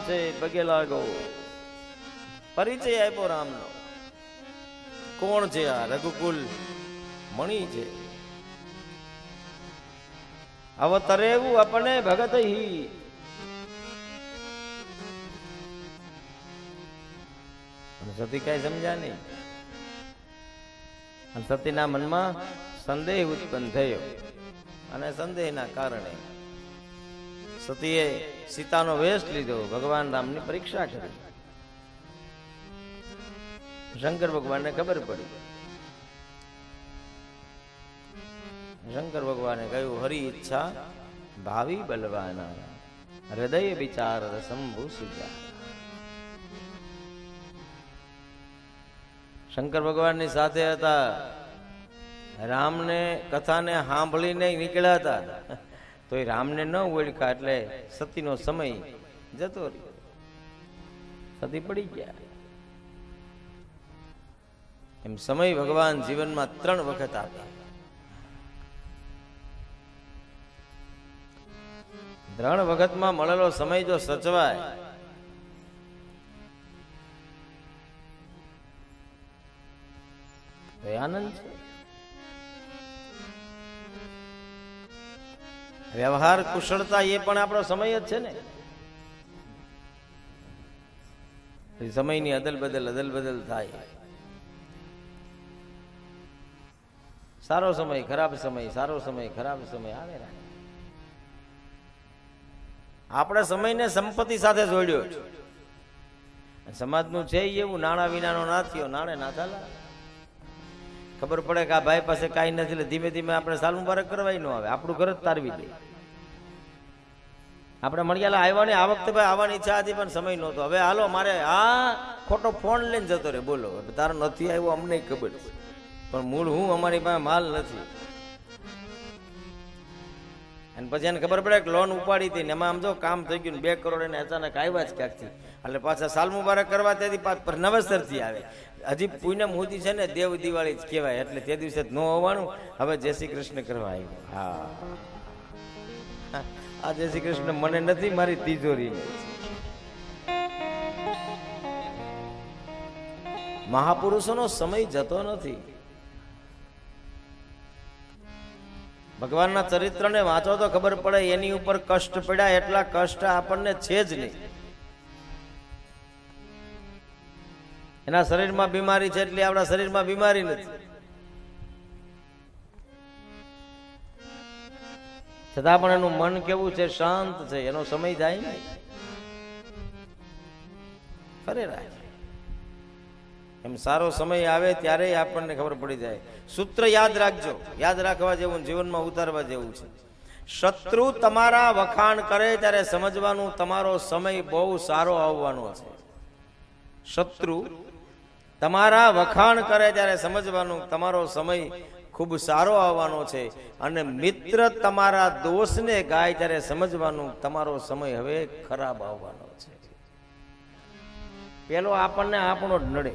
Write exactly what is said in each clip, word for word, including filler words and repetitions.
છે પગે લાગો. પરિચય આપ્યો રામનો. કોણ છે આ? રઘુકુલ મણી છે. અવતરેવું આપણે ભગત હી. સતી કઈ સમજ્યા નહીં. સતીના મનમાં સંદેહ ઉત્પન્ન થયો અને સંદેહના કારણે સતીએ સીતાનો વેશ લીધો. ભગવાન રામની પરીક્ષા કરી. શંકર ભગવાનને ખબર પડી. શંકર ભગવાને કહ્યું, હરિ ઈચ્છા ભાવિ બલવાના, હૃદય વિચાર શંભુ સુજા. શંકર ભગવાનની સાથે હતા. રામને કથાને સાંભળીને નીકળ્યા હતા, તો એ રામને ન ઓળખ્યા એટલે સતીનો સમય જતો રહ્યો. સતી પડી ગયા. એમ સમય ભગવાન જીવનમાં ત્રણ વખત આપે. ત્રણ વખતમાં મળેલો સમય જો સચવાય તો આનંદ છે. વ્યવહાર કુશળતા એ પણ આપણો સમય જ છે ને. સમયની અદલ બદલ અદલ બદલ થાય. સારો સમય ખરાબ સમય, સારો સમય ખરાબ સમય આવે ને. આપણે સમયને સંપત્તિ સાથે જોડ્યો છે. સમાજનું છે એવું, નાણાં વિનાનો ના થયો, નાણે ના ચાલે. ખબર પડે કે આ ભાઈ પાસે કાંઈ નથી એટલે ધીમે ધીમે આપણે સાલ મુબારક કરવાય ન આવે, આપણું ઘર જ તારવી દે. આપણે મળ્યા આવવાની આ વખતે ભાઈ આવવાની ઈચ્છા હતી પણ સમય નહોતો. હવે હાલો મારે આ ખોટો ફોન લઈને જતો રે. બોલો તારો નથી આવ્યો અમને ખબર છે, પણ મૂળ હું અમારી પાસે માલ નથી. અને પછી એને ખબર પડે કે લોન ઉપાડી હતી ને એમાં આમ જો કામ થઈ ગયું, બે કરોડ એને અચાનક આવ્યા જ ક્યાંકથી. એટલે પાછા સાલ મુબારક કરવા તેથી પાછ નવેસરથી આવે. હજી પૂનમ સુધી છે ને દેવ દિવાળી જ કહેવાય, એટલે તે દિવસે ન હોવાનું. હવે જય શ્રી કૃષ્ણ કરવા આવ્યો. હા, આ જય શ્રી કૃષ્ણ મને નથી, મારી તિજોરી. મહાપુરુષોનો સમય જતો નથી. ભગવાનના ચરિત્રને વાંચો તો ખબર પડે એની ઉપર કષ્ટ પડ્યા એટલા કષ્ટ આપણને છે જ નહીં. એના શરીરમાં બીમારી છે એટલે આપણા શરીરમાં બીમારી નથી. છતાં પણ એનું મન કેવું છે? શાંત છે. એનો સમય જાય ને ફરે રાખ. એમ સારો સમય આવે ત્યારે આપણને ખબર પડી જાય. સૂત્ર યાદ રાખજો, યાદ રાખવા જેવું, જીવનમાં ઉતારવા જેવું છે. શત્રુ તમારા વખાણ કરે ત્યારે સમજવાનું તમારો સમય બહુ સારો આવવાનો છે. શત્રુ તમારા વખાણ કરે ત્યારે સમજવાનું તમારો સમય ખૂબ સારો આવવાનો છે. અને મિત્ર તમારા દોષને ગાય ત્યારે સમજવાનું તમારો સમય હવે ખરાબ આવવાનો છે. પેલો આપણને આપણો જ નડે.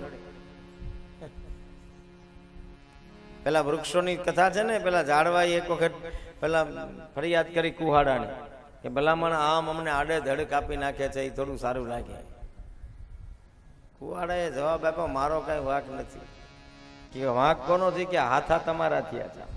પેલા વૃક્ષોની કથા છે ને, પેલા ઝાડવાએ એક વખત પેલા ફરિયાદ કરી કુહાડાની કે ભલામણ આમ અમને આડે ધડ કાપી નાખે છે, એ થોડું સારું લાગે. કુહાડાએ જવાબ આપ્યો, મારો કઈ વાંક નથી. કે વાંક કોનો છે? કે હાથા તમારા થયા છે,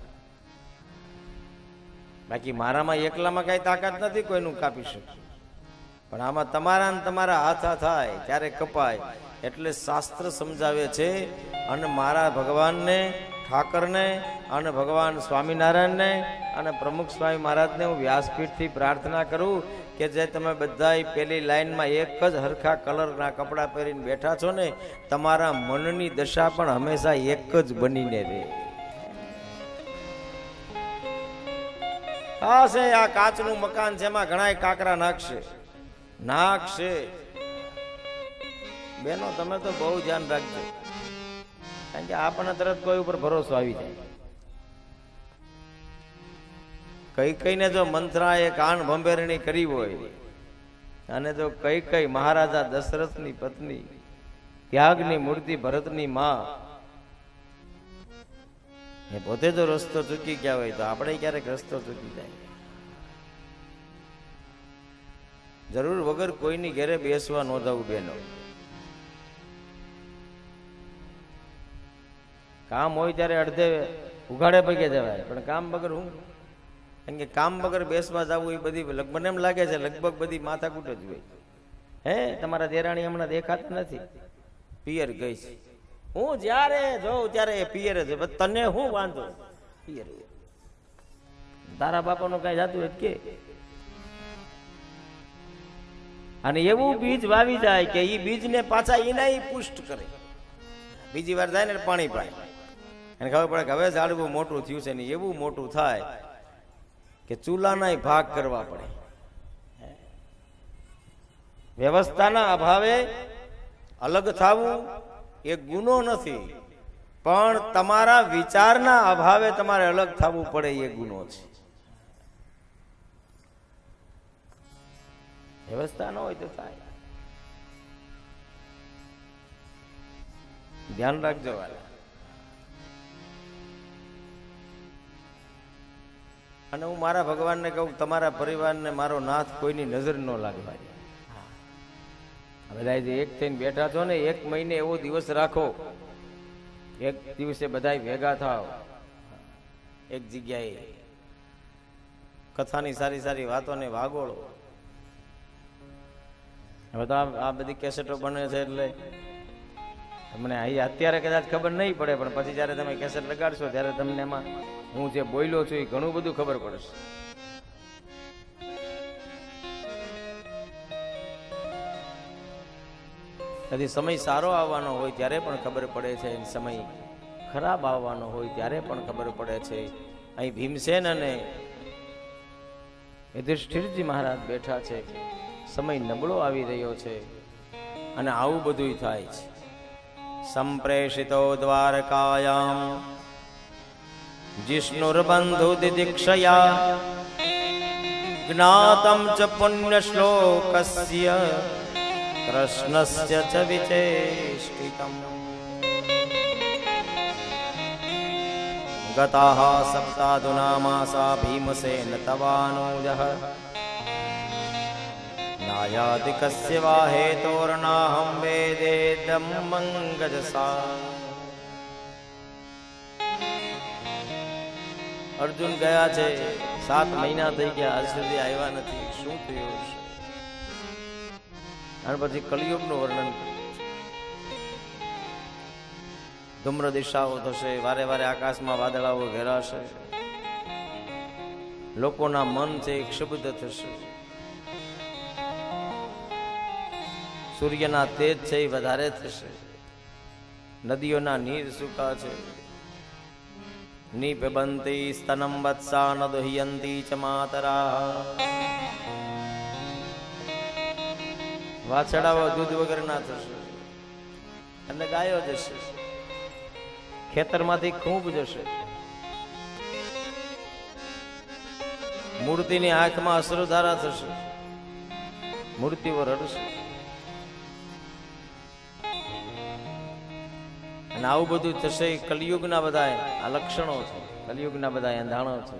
બાકી મારામાં એકલામાં કઈ તાકાત નથી કોઈનું કાપી શકે. પણ આમાં તમારા ને તમારા હાથા થાય ત્યારે કપાય. એટલે શાસ્ત્ર સમજાવે છે. અને મારા ભગવાનને, ઠાકરને અને ભગવાન સ્વામિનારાયણને અને પ્રમુખ સ્વામી મહારાજને હું વ્યાસપીઠથી પ્રાર્થના કરું કે જે તમે બધા પેલી લાઈનમાં એક જ હરખા કલરના કપડાં પહેરીને બેઠા છો ને, તમારા મનની દશા પણ હંમેશા એક જ બનીને રહે. આ છે આ કાચનું મકાન છે, એમાં ઘણા કાકરા નાખશે નાખશે બેનો તમે તો બહુ ધ્યાન રાખજો, કારણ કે આપણને તરત કોઈ ઉપર ભરોસો આવી જાય. કઈ કઈને જો મંત્રા એ કાન ભંભેરણી કરી હોય અને જો કઈ કઈ મહારાજા દશરથની પત્ની, ત્યાગની મૂર્તિ ભરતની માં, એ પોતે જો રસ્તો ચૂકી ગયા હોય તો આપણે ક્યારેક રસ્તો ચૂકી જાય. જરૂર વગર કોઈની ઘરે બેસવા ન જવું બેનો. કામ હોય ત્યારે અડધે ઉઘાડે પગે જવાય, પણ કામ વગર હું કારણ કે કામ વગર બેસવા જવું એ બધી મને એમ લાગે છે લગભગ બધી માથાકૂટ જ હોય. હે તમારા દેરાણી હમણાં દેખાતા નથી, પિયર ગઈ છે. હું જ્યારે જોઉં ત્યારે એ પિયર જ. તને હું વાંધો, પિયર તારા બાપાનું કઈ જાતું હોય કે. અને એવું બીજ વાવી જાય કે એ બીજને પાછા એના પુષ્ટ કરે. બીજી વાર જાય ને પાણી પાય એને ખબર પડે કે હવે ઝાડવું મોટું થયું છે ને એવું મોટું થાય કે ચૂલાના ભાગ કરવા પડે. વ્યવસ્થાના અભાવે અલગ થવું એ ગુનો નથી, પણ તમારા વિચારના અભાવે તમારે અલગ થવું પડે એ ગુનો છે. વ્યવસ્થા ન હોય તો થાય. ધ્યાન રાખજો વાલા. અને હું મારા ભગવાનને કહું તમારા પરિવારને મારો નાથ કોઈની નજર ન લાગવા દે. બધા જે એક થઈને બેઠા છો ને, એક મહિને એવો દિવસ રાખો, એક દિવસે બધા ભેગા થાવ એક જગ્યાએ, કથાની સારી સારી વાતોને વાગોળો. હવે તો આ બધી કેસેટો બને છે એટલે તમને અહીં અત્યારે કદાચ ખબર નહીં પડે, પણ પછી જયારે તમે કેસેટ લગાડશો ત્યારે તમને એમાં હું જે બોલ્યો છું એ ઘણું બધું ખબર પડશે. કદી સમય સારો આવવાનો હોય ત્યારે પણ ખબર પડે છે, સમય ખરાબ આવવાનો હોય ત્યારે પણ ખબર પડે છે. અહીં ભીમસેન અને યુધિષ્ઠિરજી મહારાજ બેઠા છે, સમય નબળો આવી રહ્યો છે અને આવું બધું થાય છે. સંપ્રેષિતો દ્વારકાયામ જિષ્ણુર્બંધુ દિદીક્ષયા જ્ઞાતમ ચ પુણ્ય શ્લોકસ્ય કૃષ્ણસ્ય ચ વિચેષ્ટિતમ ગતાઃ સપ્તાદુના માસા ભીમસેન તવાનુજઃ નાયાદિકસ્ય વા હેતોર્નાહં વેદેદં મંગજસા. અર્જુન ગયા છે, સાત મહિના થઈ ગયા, આજ સુધી આવ્યા નથી, શું થયું છે? અને પછી કલિયુગનું વર્ણન કર્યું. ધૂમ્ર દિશાઓ થશે, વારે વારે આકાશમાં વાદળાઓ ઘેરાશે, લોકોના મન છે ક્ષુબ્ધ થશે, સૂર્યના તેજ છે એ વધારે થશે, નદીઓના નીર સૂકા છે. નિપિબંતી સ્તનમ વત્સા ન દુહ્યંતી ચ માતરા. વાછડાઓ દૂધ વગર ના થશે અને ગાયો જશે, ખેતરમાંથી ખૂબ જશે. મૂર્તિની આંખમાં અશ્રુધારા થશે, મૂર્તિઓ રડશે. અને આવું બધું થશે. કલિયુગના બધા આ લક્ષણો છે, કલિયુગના બધા એંધાણો છે.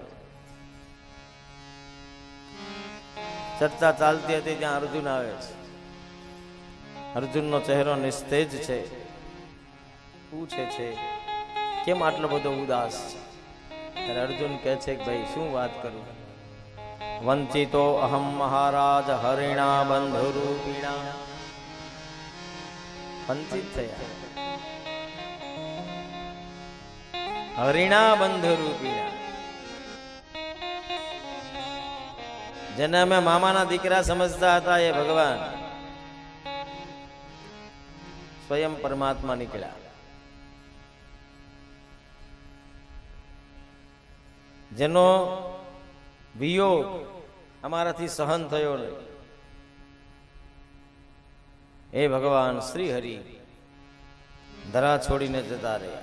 ચર્ચા ચાલતી હતી ત્યાં અર્જુન આવે છે. અર્જુનનો ચહેરો નિસ્તેજ છે. પૂછે છે કેમ આટલો બધો ઉદાસ છે? ત્યારે અર્જુન કહે છે કે ભાઈ શું વાત કરું, વંચિતો અહમ મહારાજ હરિણા બંધુરૂપિણા. વંચિત થયા, હરિણા બંધુરૂપિણા. જેને અમે મામાના દીકરા સમજતા હતા એ ભગવાન સ્વયં પરમાત્મા નીકળ્યા. જેનો વિયોગ અમારાથી સહન થયો નહીં એ ભગવાન શ્રી હરિ ધરા છોડીને જતા રહ્યા.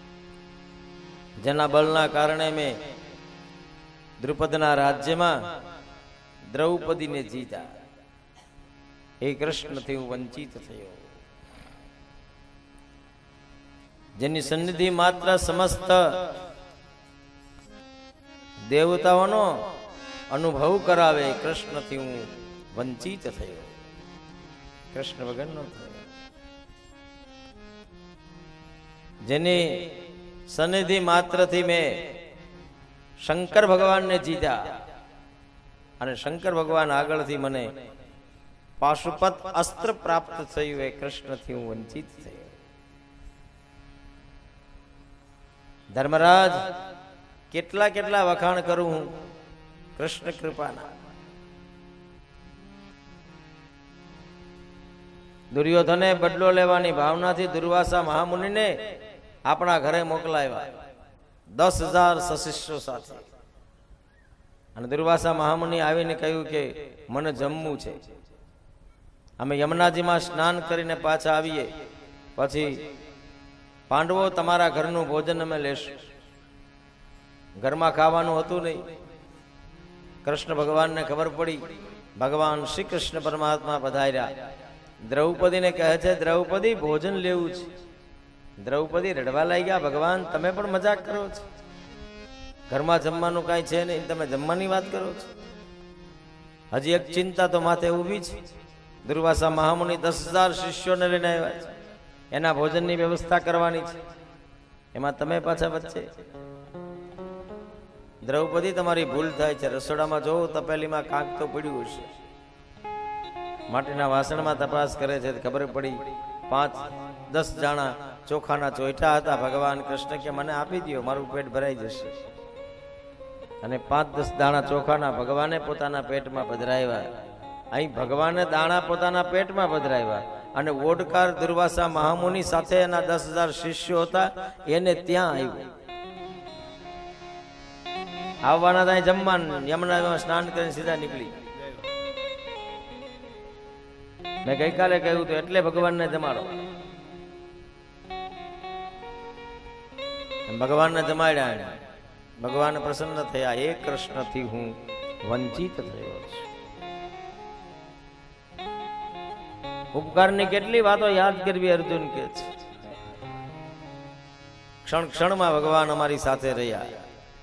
જેના બળના કારણે મેં દ્રુપદના રાજ્યમાં દ્રૌપદીને જીતા, એ કૃષ્ણથી હું વંચિત થયો. જેની સન્નિધિ માત્ર સમસ્ત દેવતાઓનો અનુભવ કરાવે, કૃષ્ણથી હું વંચિત થયો, કૃષ્ણ વગરનો થયો. જેની સનિધિ માત્રથી મેં શંકર ભગવાનને જીત્યા અને શંકર ભગવાન આગળથી મને પાશુપત અસ્ત્ર પ્રાપ્ત થયું, એ કૃષ્ણથી હું વંચિત થયો. ધર્મરાજ, કેટલા કેટલા વખાણ કરું હું કૃષ્ણ કૃપાના. દુર્યોધને બદલો લેવાની ભાવનાથી દુર્વાસા મહામુનિને આપણા ઘરે મોકલાવ્યા દસ હજાર સશિષ્યો સાથે. અને દુર્વાસા મહામુનિ આવીને કહ્યું કે મને જમવું છે, અમે યમુનાજીમાં સ્નાન કરીને પાછા આવીએ પછી પાંડવો તમારા ઘરનું ભોજન અમે લેશું. ઘરમાં ખાવાનું હતું નહીં. કૃષ્ણ ભગવાનને ખબર પડી, ભગવાન શ્રી કૃષ્ણ પરમાત્મા પધાર્યા. દ્રૌપદીને કહે છે, દ્રૌપદી ભોજન લેવું છે. દ્રૌપદી રડવા લાગ્યા, ભગવાન તમે પણ મજાક કરો છો, ઘરમાં જમવાનું કાંઈ છે નહીં, તમે જમવાની વાત કરો છો. હજી એક ચિંતા તો માથે ઊભી છે. દુર્વાસા મહામુનિ દસ હજાર શિષ્યોને લઈને આવ્યા છે, એના ભોજનની વ્યવસ્થા કરવાની છે, એમાં તમે પાછા વચ્ચે. દ્રૌપદી તમારી ભૂલ થાય છે, રસોડામાં જોવો તપેલીમાં કાંક તો પડ્યું હશે. માટીના વાસણમાં તપાસ કરે છે, ખબર પડી પાંચ દસ જાણા ચોખાના ચોઈઠા હતા. ભગવાન કૃષ્ણ કે મને આપી દો, મારું પેટ ભરાઈ જશે. અને પાંચ દસ દાણા ચોખાના ભગવાને પોતાના પેટમાં પધરાવ્યા. અહીં ભગવાને દાણા પોતાના પેટમાં પધરાવ્યા અને ઓડકાર દુર્વાસા મહામુનિ સાથે એના દસ હજાર શિષ્યો હતા, એને ત્યાં આવ્યું. આવવાના ત્યાં જમવાનું, યમુનામાં સ્નાન કરીને સીધા નીકળી. મેં ગઈકાલે કહ્યું હતું, એટલે ભગવાનને જમાડો. ભગવાનને જમાડ્યા, ભગવાન પ્રસન્ન થયા. એ કૃષ્ણથી હું વંચિત થયો છું. ઉપકારની કેટલી વાતો યાદ કરવી, અર્જુન કે છે. ક્ષણ ક્ષણમાં ભગવાન અમારી સાથે રહ્યા.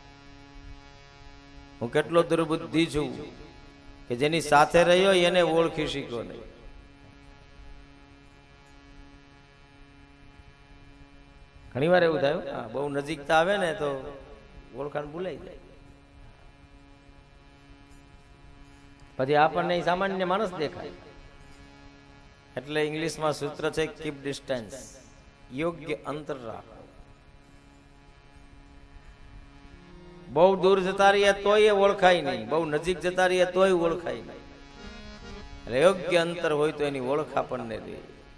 હું કેટલો દુર્બુદ્ધિ છું કે જેની સાથે રહ્યો એને ઓળખી શીખ્યો નહીં. ઘણી વાર એવું થયું, બહુ નજીકતા આવે ને તો ઓળખાણ ભૂલાઈ જાય. પછી આપણને સામાન્ય માણસ દેખાય. એટલે ઇંગ્લિશમાં સૂત્ર છે, કીપ ડિસ્ટન્સ, યોગ્ય અંતર રાખો. બહુ દૂર જતા રહીએ તોય ઓળખાય નહીં, બહુ નજીક જતા રહીએ તોય ઓળખાય નહીં. એટલે યોગ્ય અંતર હોય તો એની ઓળખ આપણને રહે.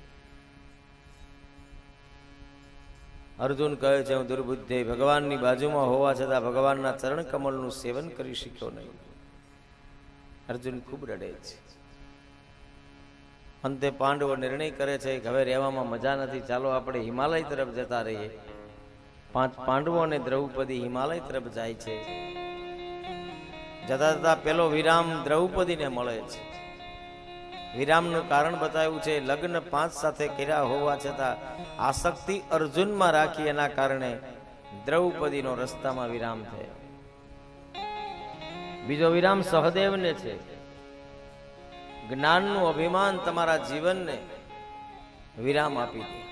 અર્જુન કહે છે, હું દુર્બુદ્ધિ ભગવાનની બાજુમાં હોવા છતાં ભગવાનના ચરણ કમળનું સેવન કરી શક્યો નહીં. અર્જુન ખૂબ રડે છે. અંતે પાંડવો નિર્ણય કરે છે કે હવે રહેવામાં મજા નથી, ચાલો આપણે હિમાલય તરફ જતા રહીએ. પાંચ પાંડવો અને દ્રૌપદી હિમાલય તરફ જાય છે. જતા જતા પેલો વિરામ દ્રૌપદીને મળે છે. વિરામનું કારણ બતાવ્યું છે, લગ્ન પાંચ સાથે કર્યા હોવા છતાં આસક્તિ અર્જુનમાં રાખી, એના કારણે દ્રૌપદીનો રસ્તામાં વિરામ થયો. બીજો વિરામ સહદેવને છે. જ્ઞાનનું અભિમાન તમારા જીવનને વિરામ આપી દે.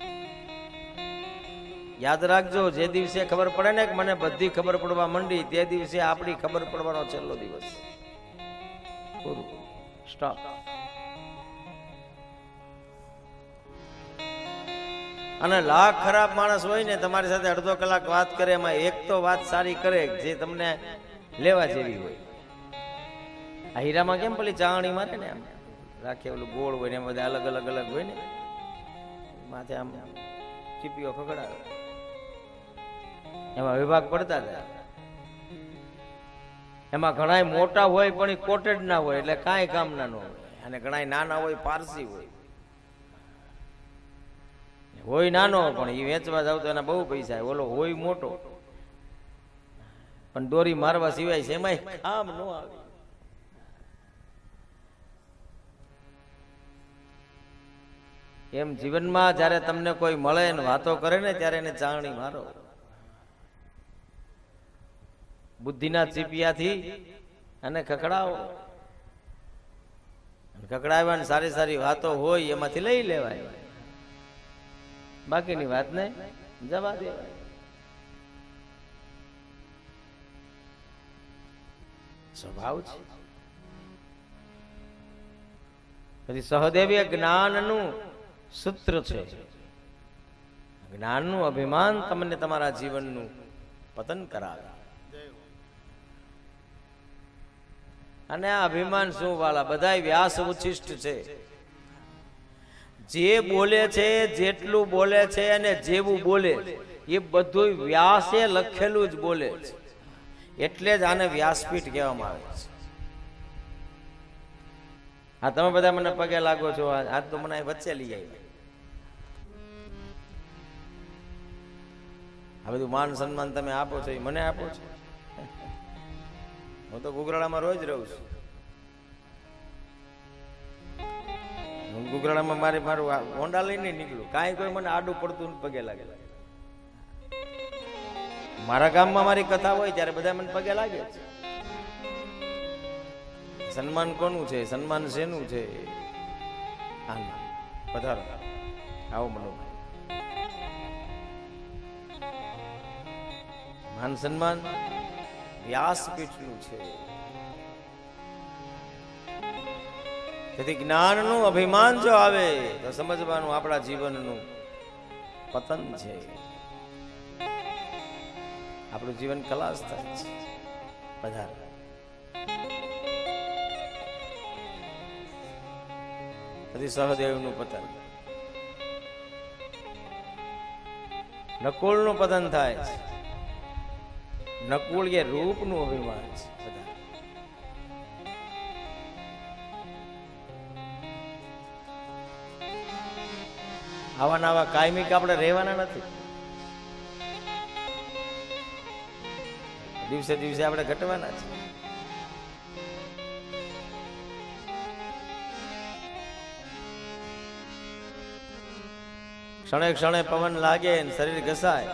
યાદ રાખજો, જે દિવસે ખબર પડે ને કે મને બધી ખબર પડવા માંડી, તે દિવસે આપણી ખબર પડવાનો છેલ્લો દિવસ. પૂરું, સ્ટોપ. અને લાખ ખરાબ માણસ હોય ને તમારી સાથે અડધો કલાક વાત કરે, એમાં એક તો વાત સારી કરે જે તમને લેવા જેવી હોય. આ હીરામાં કેમ પેલી ચાવણી મારે ને આમ રાખે, ઓલું ગોળ હોય ને એમ બધા અલગ અલગ અલગ હોય ને, માથે આમ ચીપીઓ ખકડાવે, એમાં વિભાગ પડતા હતા. એમાં ઘણા મોટા હોય પણ એ કોટેડ ના હોય, એટલે કાંઈ કામ ના ન હોય. અને ઘણા નાના હોય, પારસી હોય. હોય નાનો પણ એ વેચવા જાવ તો એના બહુ પૈસા. ઓલો હોય મોટો પણ દોરી મારવા સિવાય છે એમાં કામ ન આવે. એમ જીવનમાં જયારે તમને કોઈ મળે ને વાતો કરે ને ત્યારે એને ચાવણી મારો. બુદ્ધિના ચીપિયાથી અને ખખડાવો. કકડાવ્યા સારી સારી વાતો હોય એમાંથી લઈ લેવાય, બાકીની વાત ને જવા દેવાય. સ્વભાવ છે. પછી સહદેવીય જ્ઞાનનું સૂત્ર છે. જ્ઞાનનું અભિમાન તમને તમારા જીવનનું પતન કરાવે. અને આ અભિમાન શું વાળા બધા વ્યાસ ઉચ્છિષ્ટ છે. જે બોલે છે, જેટલું બોલે છે અને જેવું બોલે એ બધું વ્યાસે લખેલું જ બોલે છે. એટલે જ આને વ્યાસપીઠ કહેવામાં આવે છે. હા, તમે બધા મને પગે લાગો છો, આજ તો મને વચ્ચે લઈ આવી. આ બધું માન સન્માન તમે આપો છો એ મને આપો છો. હું તો ગુગરાળામાં રોજ રહું છું. હું ગુગરાળામાં મારે મારું હોન્ડા લઈને નીકળું, કાંઈ કોઈ મને આડું પડતું પગે લાગે. મારા ગામમાં મારી કથા હોય ત્યારે બધા મને પગે લાગે છે. સન્માન કોનું છે, સન્માન શેનું છે? પધારો, આવો મનો. માન સન્માન વ્યાસપીઠનું છે. તેથી જ્ઞાનનું અભિમાન જો આવે તો સમજવાનું આપણા જીવનનું પતન છે. આપણું જીવન ખલાસ થાય છે. બધા પછી સહદેવનું પતન, નકુળનું પતન થાય છે. નકુળ એ રૂપનું અભિમાન છે. આવા નવા કાયમિક આપણે રહેવાના નથી. દિવસે દિવસે આપણે ઘટવાના છે. ક્ષણે ક્ષણે પવન લાગે ને શરીર ઘસાય.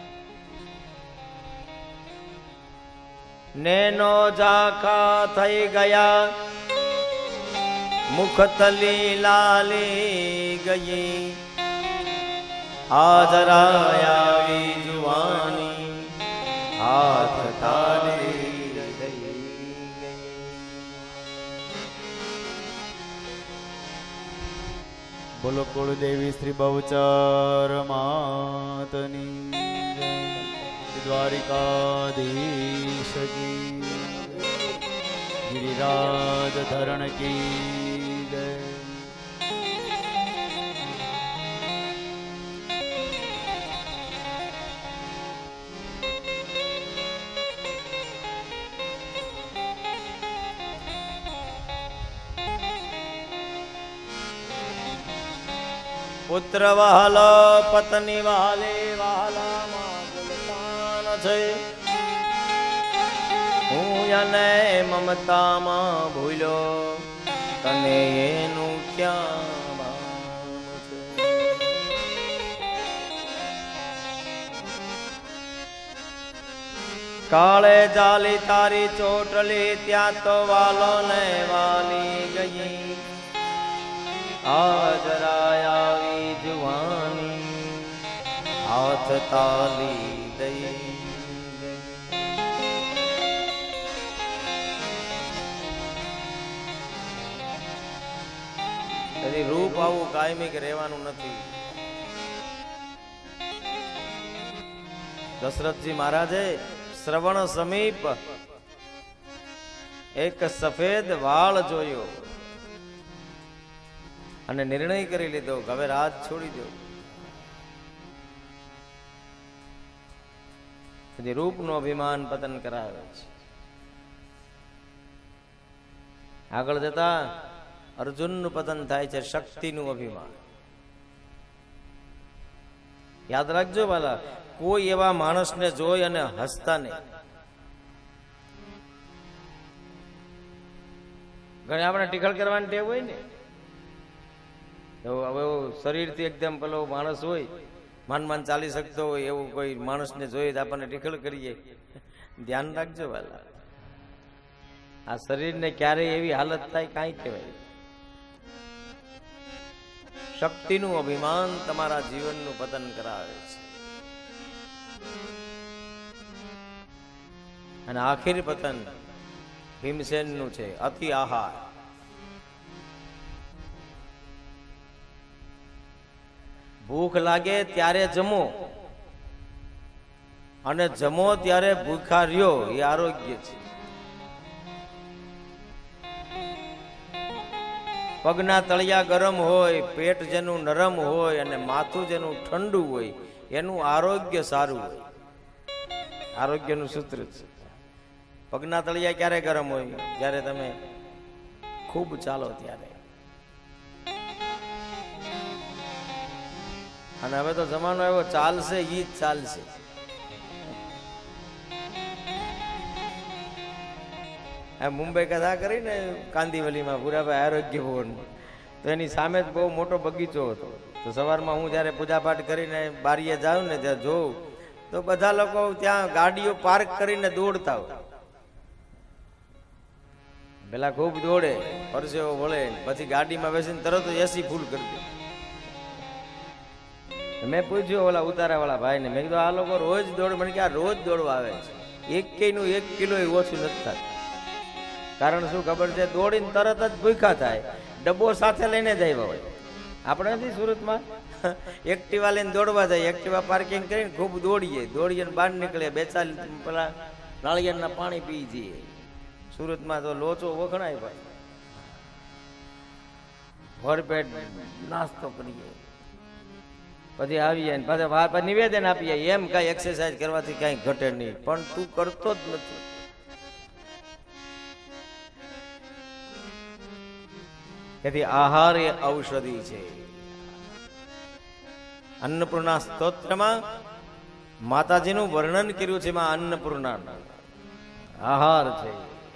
નેનો ઝાકા થઈ ગયા, મુખતલી લાલી ગઈ, હાજરાયા જુવાની, હાથ તાલી ગઈ. બોલો કુળદેવી શ્રી બહુચર માતની, દ્વારિકાધીશ કી, गिरिराज धरण की जय। पुत्र वहला पत्नी वाले वाला मागुलतान छे, હું યને મમતામાં ભૂલ્યો તને એનું ક્યાં ભાન છે। કાળે જાલી તારી ચોટલી ત્યાં તો વાલો ને વાલી ગઈ, આજરાય આવી જુવાની હાથ તાલી દઈ। રૂપ આવું કાયમિક રહેવાનું નથી। દશરથજી મહારાજે શ્રવણ સમીપ એક સફેદ વાળ જોયો અને નિર્ણય કરી લીધો કે હવે રાજ છોડી દો। રૂપનું અભિમાન પતન કરાવે છે। આગળ જતા અર્જુનનું પતન થાય છે, શક્તિનું અભિમાન। યાદ રાખજો વાલા, કોઈ એવા માણસને જોઈ અને હસતા નહીં। ઘણી આપણે ટીખળ કરવાની ટેવ હોય ને, હવે શરીરથી એકદમ પેલો માણસ હોય, માન માન ચાલી શકતો હોય એવું કોઈ માણસને જોઈ આપણને ટીખળ કરીએ। ધ્યાન રાખજો વાલા, આ શરીરને ક્યારેય એવી હાલત થાય કાંઈ કહેવાય। શક્તિનું અભિમાન તમારા જીવનનું પતન કરાવે છે. અને આખિર પતન ભીમસેનનું છે, અતિ આહાર. ભૂખ લાગે ત્યારે જમો અને જમો ત્યારે ભૂખા રહ્યો, એ આરોગ્ય છે. પગના તળિયા ગરમ હોય, પેટ જેનું નરમ હોય અને માથું જેનું ઠંડુ હોય, એનું આરોગ્ય સારું હોય. આરોગ્યનું સૂત્ર છે. પગના તળિયા ક્યારે ગરમ હોય? જ્યારે તમે ખૂબ ચાલો ત્યારે. અને હવે તો જમાનો એવો ચાલશે, ઈ જ ચાલશે. આ મુંબઈ કથા કરીને કાંદીવલીમાં પુરાભાઈ આરોગ્ય ભવન, તો એની સામે જ બહુ મોટો બગીચો હતો. તો સવારમાં હું જ્યારે પૂજાપાઠ કરીને બારીએ જાઉં ને ત્યાં જોઉં તો બધા લોકો ત્યાં ગાડીઓ પાર્ક કરીને દોડતા હોય. પેલા ખૂબ દોડે, પરસેવો વળે, પછી ગાડીમાં બેસીને તરત જ એસી ફૂલ કરી દે. મેં પૂછ્યું ઓલા ઉતારા વાળા ભાઈ ને, મેં કીધું આ લોકો રોજ દોડ? મને કે આ રોજ દોડવા આવે છે, એક કે નું એક કિલો ઓછું નથી થતું. કારણ શું ખબર છે? દોડીને તરત જ ભૂખ્યા થાય, ડબ્બો સાથે લઈને જાય હોય. આપણે નથી સુરતમાં એક્ટિવા લઈને દોડવા જાય, એક્ટિવા પાર્કિંગ કરીને ખૂબ દોડીએ, દોડીએ બહાર નીકળીએ, બેચાલી પેલા નાળિયેરના પાણી પી જઈએ. સુરતમાં તો લોચો વખણાય ભાઈ, ભરપેટ નાસ્તો કરીએ, પછી આવીએ ને પાછા નિવેદન આપીએ, એમ કઈ એક્સરસાઇઝ કરવાથી કઈ ઘટે નહીં, પણ તું કરતો જ નથી. તેથી આહાર એ ઔષધિ છે. અન્નપૂર્ણા સ્તોત્રમાં માતાજીનું વર્ણન કર્યું છે. એમાં અન્નપૂર્ણા આહાર છે.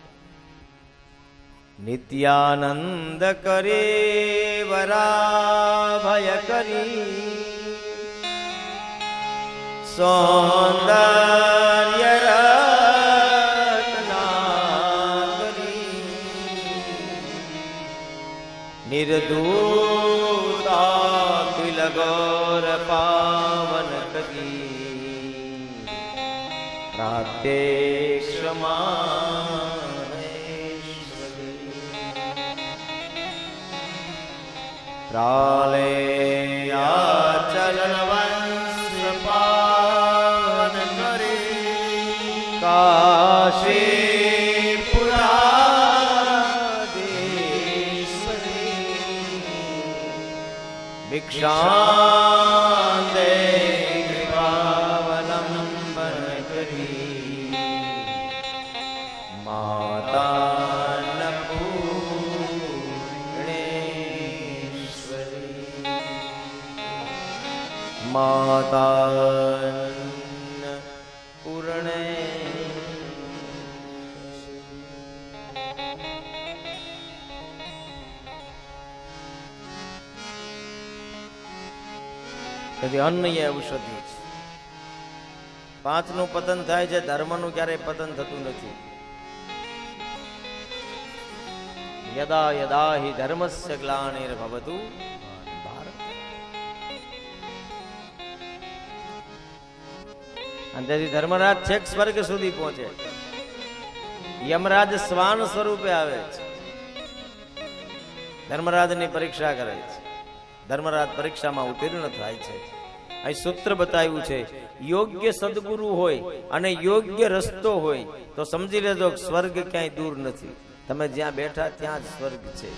નિત્યાનંદ કરે વરાભય કરી, સૌંદર્ય રત્નાકરી, નિર્ધૂતા તિલગોર પાવન કરી, રાધે ક્ષમા પ્રાલે ચરણ વંશ પાવન કરે, કાશી પુરાધીશ્વરી, ભિક્ષા દે કૃપાવલંબન કરી, માતા માતા પૂર્ણે. તેથી અન્ન એ ઔષધિ છે. પાંચ નું પતન થાય છે, ધર્મ નું ક્યારેય પતન થતું નથી. યદા યદા હિ ધર્મસ્ય ગ્લાનિર્ભવતુ ભારત. અને તેથી ધર્મરાજ છેક સ્વર્ગ સુધી પહોંચે. યમરાજ શ્વાન સ્વરૂપે આવે છે, ધર્મરાજની પરીક્ષા કરે છે. ધર્મરાજ પરીક્ષામાં ઉત્તીર્ણ થાય છે. અહીં સૂત્ર બતાવ્યું છે, યોગ્ય સદગુરુ હોય અને યોગ્ય રસ્તો હોય તો સમજી લેજો સ્વર્ગ ક્યાંય દૂર નથી. તમે જ્યાં બેઠા ત્યાં જ સ્વર્ગ છે.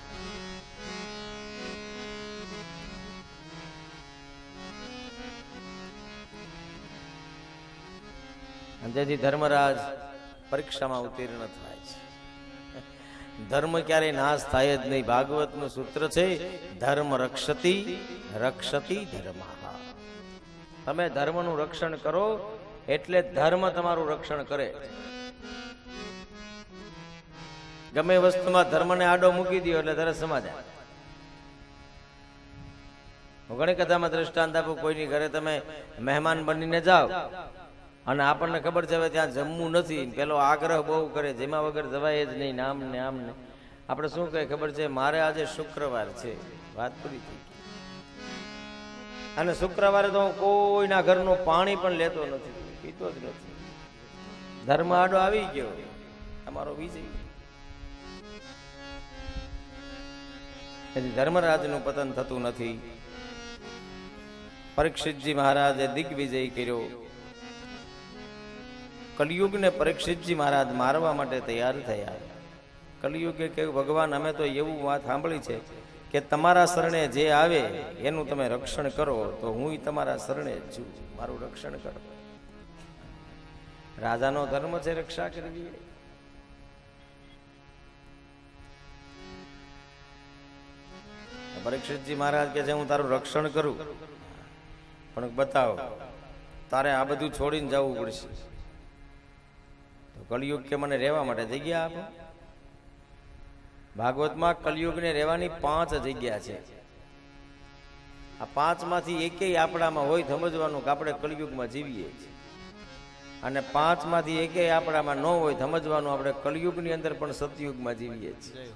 તેથી ધર્મરાજ પરીક્ષામાં ઉત્તીર્ણ થાય છે. ધર્મ ક્યારેય નાશ થાય જ નહીં. ભાગવત નું સૂત્ર છે, ધર્મ રક્ષતિ રક્ષતિ ધર્મ. તમે ધર્મનું રક્ષણ કરો એટલે ધર્મ તમારું રક્ષણ કરે. ગમે વસ્તુમાં ધર્મને આડો મૂકી દો એટલે તરત સમાધાન. હું ઘણી કથામાં દ્રષ્ટાંત આપું. કોઈની ઘરે તમે મહેમાન બનીને જાઓ અને આપણને ખબર છે હવે ત્યાં જમવું નથી, પેલો આગ્રહ બહુ કરે, જેમાં વગર જવાય જ નહીં, નામ ને આમ ને. આપણે શું કહે ખબર છે? મારે આજે શુક્રવાર છે, વાત પૂરી થઈ. અને શુક્રવારે તો હું કોઈના ઘરનું પાણી પણ લેતો નથી, પીતો જ નથી. ધર્મ આડો આવી ગયો, તમારો વિજય. ધર્મરાજનું પતન થતું નથી. પરીક્ષિતજી મહારાજે દિગ્વિજય કર્યો. કલિયુગને પરીક્ષિતજી મહારાજ મારવા માટે તૈયાર થયા. કલિયુગે કહ્યું, ભગવાન અમે તો એવું વાત સાંભળી છે કે તમારા શરણે જે આવે એનું તમે રક્ષણ કરો, તો હું તમારા શરણે જ છું, મારું રક્ષણ કરો. રાજાનો ધર્મ છે રક્ષા કરવી. પરીક્ષિતજી મહારાજ કે છે હું તારું રક્ષણ કરું, પણ બતાવો તારે આ બધું છોડીને જવું પડશે. તો કલિયુગ કે મને રહેવા માટે જગ્યા આપો. ભાગવતમાં કલિયુગને રહેવાની પાંચ જગ્યા છે. આ પાંચ માંથી એકેય આપણામાં હોય સમજવાનું કે આપણે કલિયુગમાં જીવીએ છીએ, અને પાંચ માંથી એકેય આપણામાં ન હોય સમજવાનું આપણે કલિયુગની અંદર પણ સતયુગમાં જીવીએ છીએ.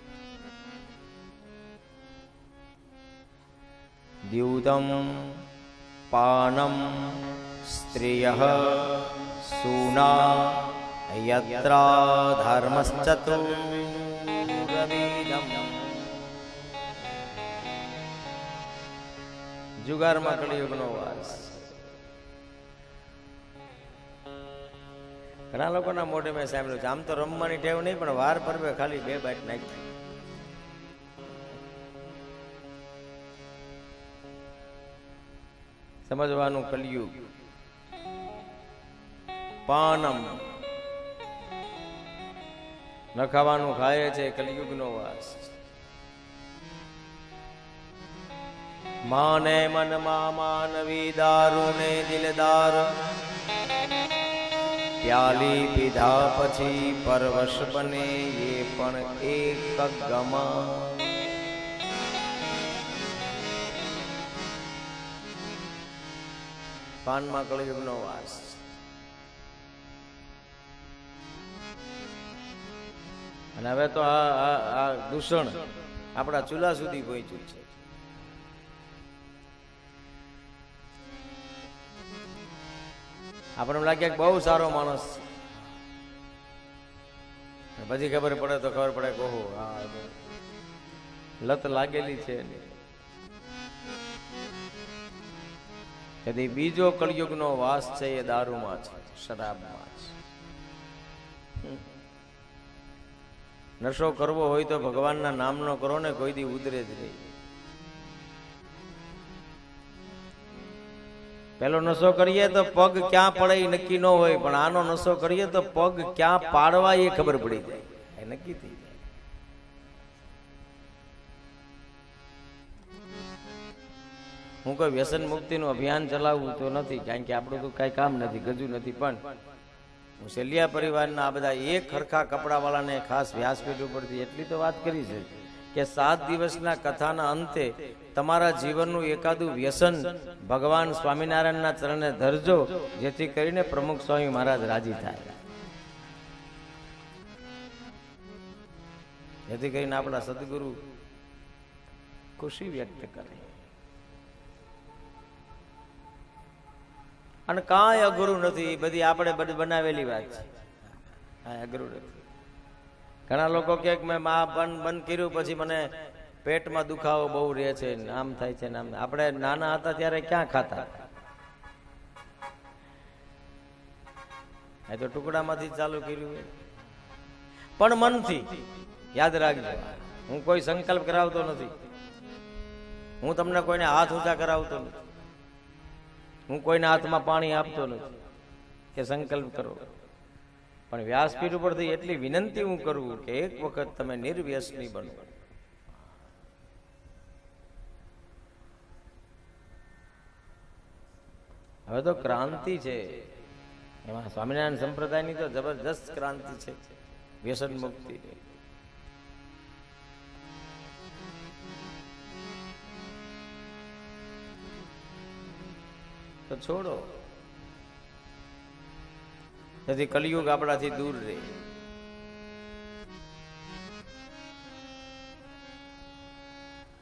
દ્યુતમ પાનમ સ્ત્રિયઃ સૂના યત્રા ધર્મશ્ચતુર્વિધમ. જુગારમાં કલિયુગનો વાસ. ઘણા લોકોના મોઢે મેં સાંભળ્યું છે, આમ તો રમવાની ટેવ નહીં, પણ વાર પરવે ખાલી બે બાઈટ નાખી. સમજવાનું કલિયુગ. પાનમ ન ખાવાનું ખાય છે, કલિયુગનો વાસ. માને મનમાં માનવી દારૂ ને દિલદાર, પ્યાલી પીધા પછી પરવશ બને એ પણ એક ગમા. પાનમાં કલિયુગનો વાસ. અને હવે તો આ દૂષણ આપણા ચૂલા સુધી પહોંચ્યું છે. આપણે લાગે કે બહુ સારો માણસ છે, પછી ખબર પડે તો ખબર પડે કે ઓહો આ લત લાગેલી છે. કદી બીજો કળિયુગનો વાસ છે એ દારૂમાં છે, શરાબમાં છે. નશો કરવો હોય તો ભગવાનના નામનો કરો ને, કોઈ દી ઉતરે જ નહીં. પેલો નશો કરીએ તો પગ ક્યાં પડે એ નક્કી ન હોય, પણ આનો નશો કરીએ તો પગ ક્યાં પાડવા એ ખબર પડી જાય, એ નક્કી થઈ જાય. હું કોઈ વ્યસન મુક્તિનું અભિયાન ચલાવવું તો નથી, કારણ કે આપણું તો કઈ કામ નથી, ગજુ નથી. પણ હું સેલિયા પરિવારના આ બધા એક ખરખા કપડાવાળાને ખાસ વ્યાસપીઠ ઉપરથી એટલી તો વાત કરી છે કે સાત દિવસના કથાના અંતે તમારા જીવનનું એકાદું વ્યસન ભગવાન સ્વામિનારાયણના ચરણે ધરજો, જેથી કરીને પ્રમુખ સ્વામી મહારાજ રાજી થાય, જેથી કરીને આપણા સદગુરુ ખુશી વ્યક્ત કરે. અને કાંઈ અઘરું નથી, બધી આપણે બધી બનાવેલી વાત છે. કાંઈ અઘરું નથી. ઘણા લોકો કે મેં મા બંધ બંધ કર્યું પછી મને પેટમાં દુખાવો બહુ રહે છે, આમ થાય છે. આમ આપણે નાના હતા ત્યારે ક્યાં ખાતા, એ તો ટુકડામાંથી ચાલુ કર્યું. પણ મનથી યાદ રાખજો, હું કોઈ સંકલ્પ કરાવતો નથી, હું તમને કોઈને હાથ ઊંચા કરાવતો નથી, હું કોઈના હાથમાં પાણી આપતો નથી કે સંકલ્પ કરો. પણ વ્યાસપીઠ ઉપરથી એટલી વિનંતી હું કરું કે એક વખત તમે નિર્વ્યસની બનો. હવે તો ક્રાંતિ છે, એમાં સ્વામિનારાયણ સંપ્રદાયની તો જબરદસ્ત ક્રાંતિ છે, વ્યસન મુક્તિ. તો છોડો, તેથી કલિયુગ આપણાથી દૂર રહે.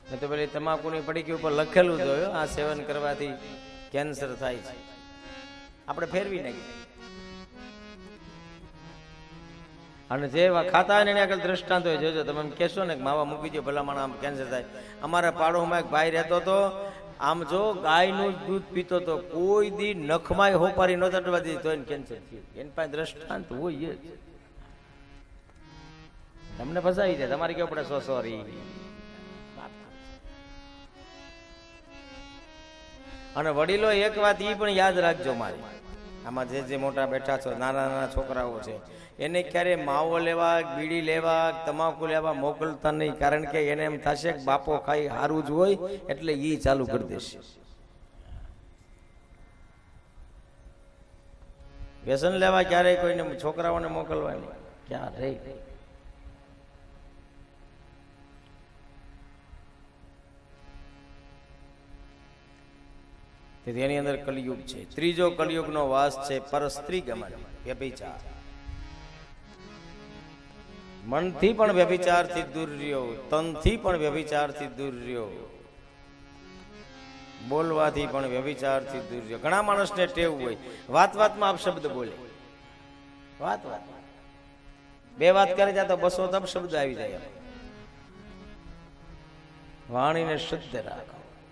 મેં તો પેલી તમાકુની પડીકી ઉપર લખેલું જોયું, આ સેવન કરવાથી કેન્સર થાય છે. આપણે ફેરવી નાખીએ. અને જે ખાતા હોય ને એની આગળ દ્રષ્ટાંત હોય. જોજો તમે એમ કહેશો ને માવા મૂકી દો ભલામણ આમ કેન્સર થાય. અમારા પાડોમાં એક ભાઈ રહેતો હતો, આમ જો ગાયનું દૂધ પીતો તો કોઈ દી નખમાય હોપારી નહોતા તટવા દીધી તો એને કેન્સર થયું. એની પાસે દ્રષ્ટાંત હોય જ. તમને ફસાવી જાય. તમારે કેવું પડે સો સોરી. અને વડીલો એક વાત ઈ પણ યાદ રાખજો મારી, આમાં જે જે મોટા બેઠા છો, નાના નાના છોકરાઓ છે, એને ક્યારે માવો લેવા, બીડી લેવા, તમાકુ લેવા મોકલતા નહીં. કારણ કે એને એમ થશે કે બાપો ખાઈ સારું જ હોય એટલે ઈ ચાલુ કરી દેશે. વ્યસન લેવા ક્યારેય કોઈને છોકરાઓને મોકલવા નહીં. ક્યાં રહી એની અંદર કલયુગ છે. ત્રીજો કલયુગનો વાસ છે પરસ્ત્રી ગમન, વ્યભિચાર. મનથી પણ વ્યભિચારથી દૂર રહ્યો, તનથી પણ વ્યભિચારથી દૂર રહ્યો, બોલવાથી પણ વ્યભિચારથી દૂર રહ્યો. ઘણા માણસને ટેવ હોય વાત વાતમાં અપશબ્દ બોલે. વાત વાત બે વાત કરે જાય તો બસો અપશબ્દ આવી જાય. વાણીને શુદ્ધ રાખો.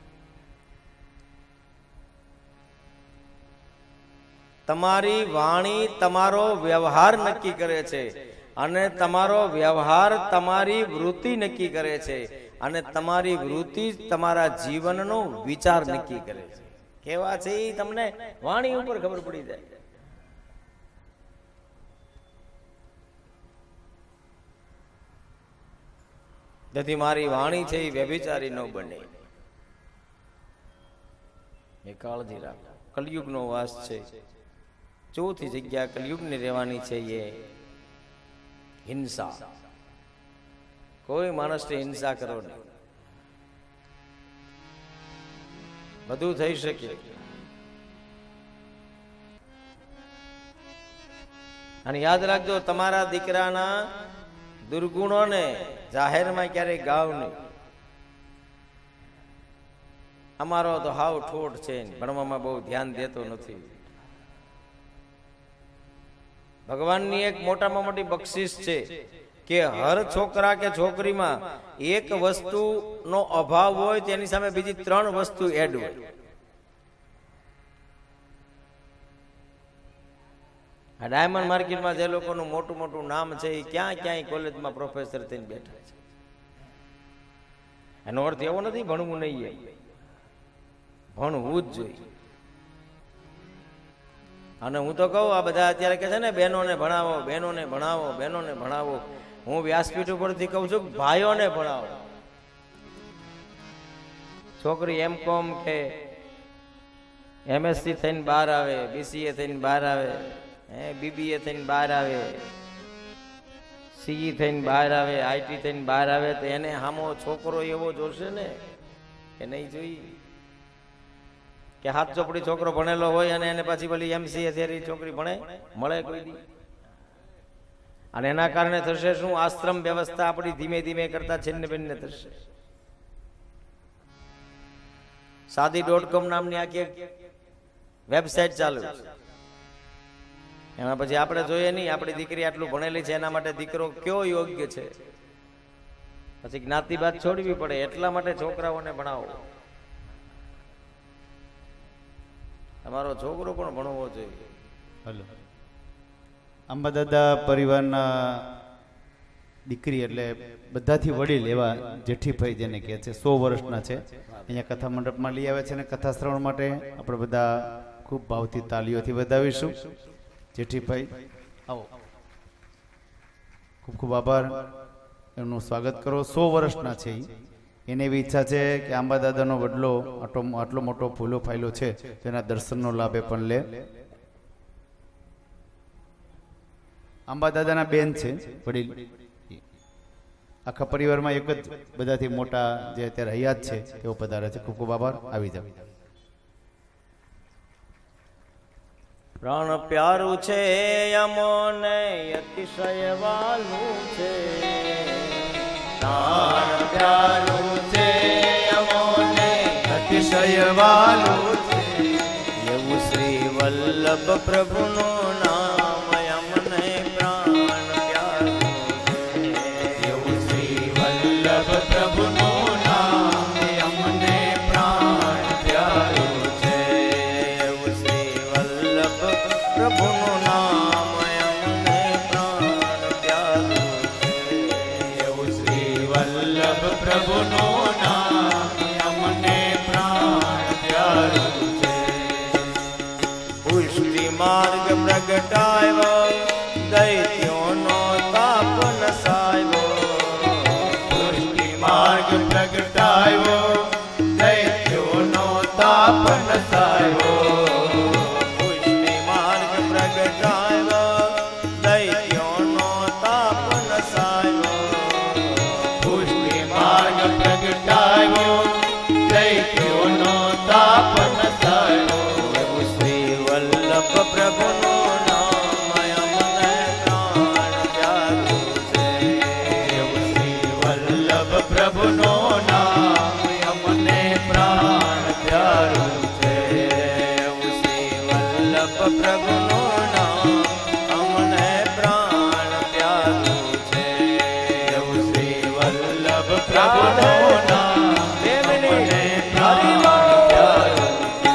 તમારી વાણી તમારો વ્યવહાર નક્કી કરે છે, અને તમારો વ્યવહાર તમારી વૃત્તિ નક્કી કરે છે, અને તમારી વૃત્તિ તમારા જીવનનો વિચાર નક્કી કરે છે. કેવા છે એ તમને વાણી ઉપર ખબર પડી જાય. તેથી મારી વાણી છે એ વ્યભિચારી ન બને એ કાળજી રાખો. કલયુગનો વાસ છે. ચોથી જગ્યા કલયુગની રહેવાની છે એ હિંસા. કોઈ માણસને હિંસા કરો નહીં. બધું થઈ શકે. અને યાદ રાખજો, તમારા દીકરાના દુર્ગુણોને જાહેરમાં ક્યારેય ગાવ નહીં. અમારો તો હાવ ઠોઠ છે, ભણવામાં બહુ ધ્યાન દેતો નથી. ભગવાનની એક મોટામાં મોટી બક્ષિસ છે કે હર છોકરા કે છોકરીમાં એક વસ્તુનો અભાવ હોય તેની સામે બીજી ત્રણ વસ્તુ એડ હોય. આ ડાયમંડ માર્કેટમાં જે લોકોનું મોટું મોટું નામ છે એ ક્યાં ક્યાંય કોલેજમાં પ્રોફેસર થઈને બેઠા છે. એનો અર્થ એવો નથી ભણવું નહીં, ભણવું જ જોઈએ. અને હું તો કહું, આ બધા અત્યારે કે છે ને બહેનોને ભણાવો, બહેનોને ભણાવો, બહેનોને ભણાવો. હું વ્યાસપીઠ ઉપરથી કહું છું ભાઈઓને ભણાવો. છોકરી એમ કોમ કે એમએસસી થઈને બહાર આવે, બીસીએ થઈને બહાર આવે, બીબીએ થઈને બહાર આવે, સીઈ થઈને બહાર આવે, આઈટી થઈને બહાર આવે, તો એને સામો છોકરો એવો જોશે ને કે નહીં જોઈએ? કે હાથ ચોપડી છોકરો ભણેલો હોય અને એને પાછી પેલી એમસીએ થયેલી છોકરી ભણે મળે કોઈ દી? અને એના કારણે થશે શું? આશ્રમ વ્યવસ્થા આપણી ધીમે ધીમે કરતા છિન્ન ભિન્ન થશે. સાદી ડોટ કોમ નામની આખી વેબસાઇટ ચાલુ છે. એમાં પછી આપણે જોઈએ નહીં આપણી દીકરી આટલું ભણેલી છે એના માટે દીકરો કયો યોગ્ય છે. પછી જ્ઞાતિવાદ છોડવી પડે. એટલા માટે છોકરાઓને ભણાવો. તમારો છોકરો પણ ભણવો જોઈએ. હલો, અંબાદાદા પરિવારના દીકરી એટલે બધાથી વડીલ એવા જેઠીભાઈ જેને કહે છે, સો વર્ષના છે. અહીંયા કથા મંડપમાં લઈ આવે છે અને કથા શ્રવણ માટે આપણે બધા ખૂબ ભાવથી તાલીઓથી વધાવીશું. જેઠીભાઈ આવો, ખૂબ ખૂબ આભાર, એમનું સ્વાગત કરો. સો વર્ષના છે. એને એવી ઈચ્છા છે કે આંબાદાદાનો વડલો આટલો આટલો મોટો ફૂલો ફાયલો છે તેના દર્શનનો લાભ એ પણ લે. આંબાદાદાના બેન છે વડીલ. આખા પરિવારમાં એક જ બધાથી મોટા જે અત્યારે હયાત છે તેઓ પધારે છે. ખૂબ ખૂબ આભાર. આવી જાવ. પ્રાણ પ્યારું છે અમોને અતિશય વાલું છે. પ્રાણ પ્યારું છે વલ્લભ પ્રભુનું નામ અમને પ્રાણ પ્યારું છે. એવું શ્રી વલ્લભ પ્રભુનું નામ અમને પ્રાણ પ્યારું છે. એવું શ્રી વલ્લભ પ્રભુનું નામ અમને પ્રાણ પ્યારું છે. એવું શ્રી વલ્લભ પ્રભુનું નામ અમને પ્રાણ પ્યારું છે. પુષ્ટિ માર્ગ પ્રગટાવ્યો દૈત્યોનો તાપ નસાવ્યો. પુષ્ટિ માર્ગ પ્રગટાવ્યો દૈત્યોનો તાપ નસાવ્યો. પુષ્ટિ માર્ગ પ્રગટાવ્યો દૈત્યોનો તાપ નસાવ્યો. પુષ્ટિ માર્ગ પ્રગટાવ્યો દૈત્યોનો તાપ નસાવ્યો. એવું શ્રી વલ્લભ પ્રભુનું નામ અમને પ્રાણ પ્યારું છે. એવું શ્રી વલ્લભ પ્રભુનું નામ અમને પ્રાણ પ્યારું છે. એવું શ્રી વલ્લભ પ્રભુનું નામ અમને પ્રાણ પ્યારું છે. એવું શ્રી વલ્લભ પ્રભુનું નામ બે મિનિટ. અમને પ્રાણ પ્યારું છે.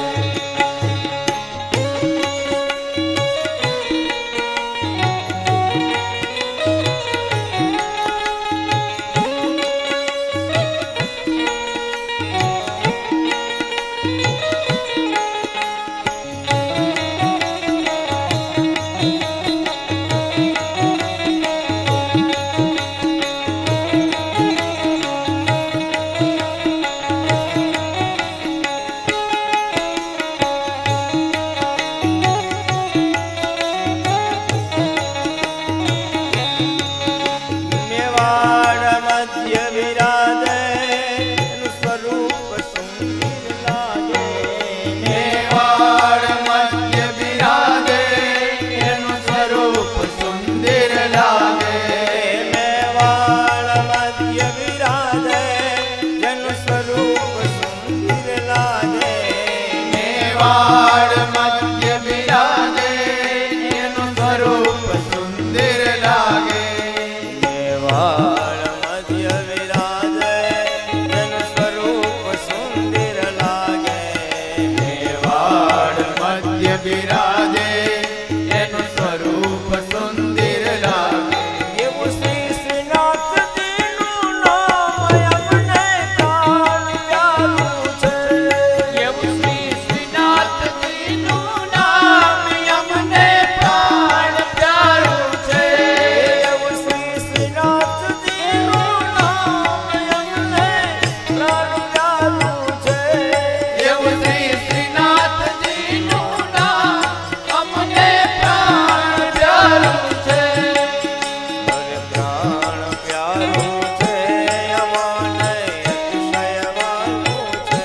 મેવાડ મધ્ય વિરાજે એનું સ્વરૂપ સુંદર લાગે. મેવાડ મધ્ય બિરાજે એનું સ્વરૂપ સુંદર લાગે. મેવાડ મધ્ય વિરાજે એનું સ્વરૂપ સુંદર લાગે. મેવાડ મધ્ય બિરાજે એનું સ્વરૂપ સુંદર લાગે. મેવાડ મધ્ય વિરાજે એનું સ્વરૂપ સુંદર લાગે. મેવાડ મધ્ય બિરાજે એનું સ્વરૂપ સુંદર લાગે. એવું શ્રી શ્રીનાથજીનું નામ અમને પ્રાણ પ્યારું છે. એવું શ્રી શ્રીનાથજીનું નામ અમને પ્રાણ પ્યારું છે. એવું શ્રી શ્રીનાથજીનું નામ અમને પ્રાણ પ્યારું છે. એવું શ્રી શ્રીનાથજીનું નામ અમને પ્રાણ પ્યારું છે. અરે પ્રાણ પ્યારું છે અમને અતિશય વાલું છે.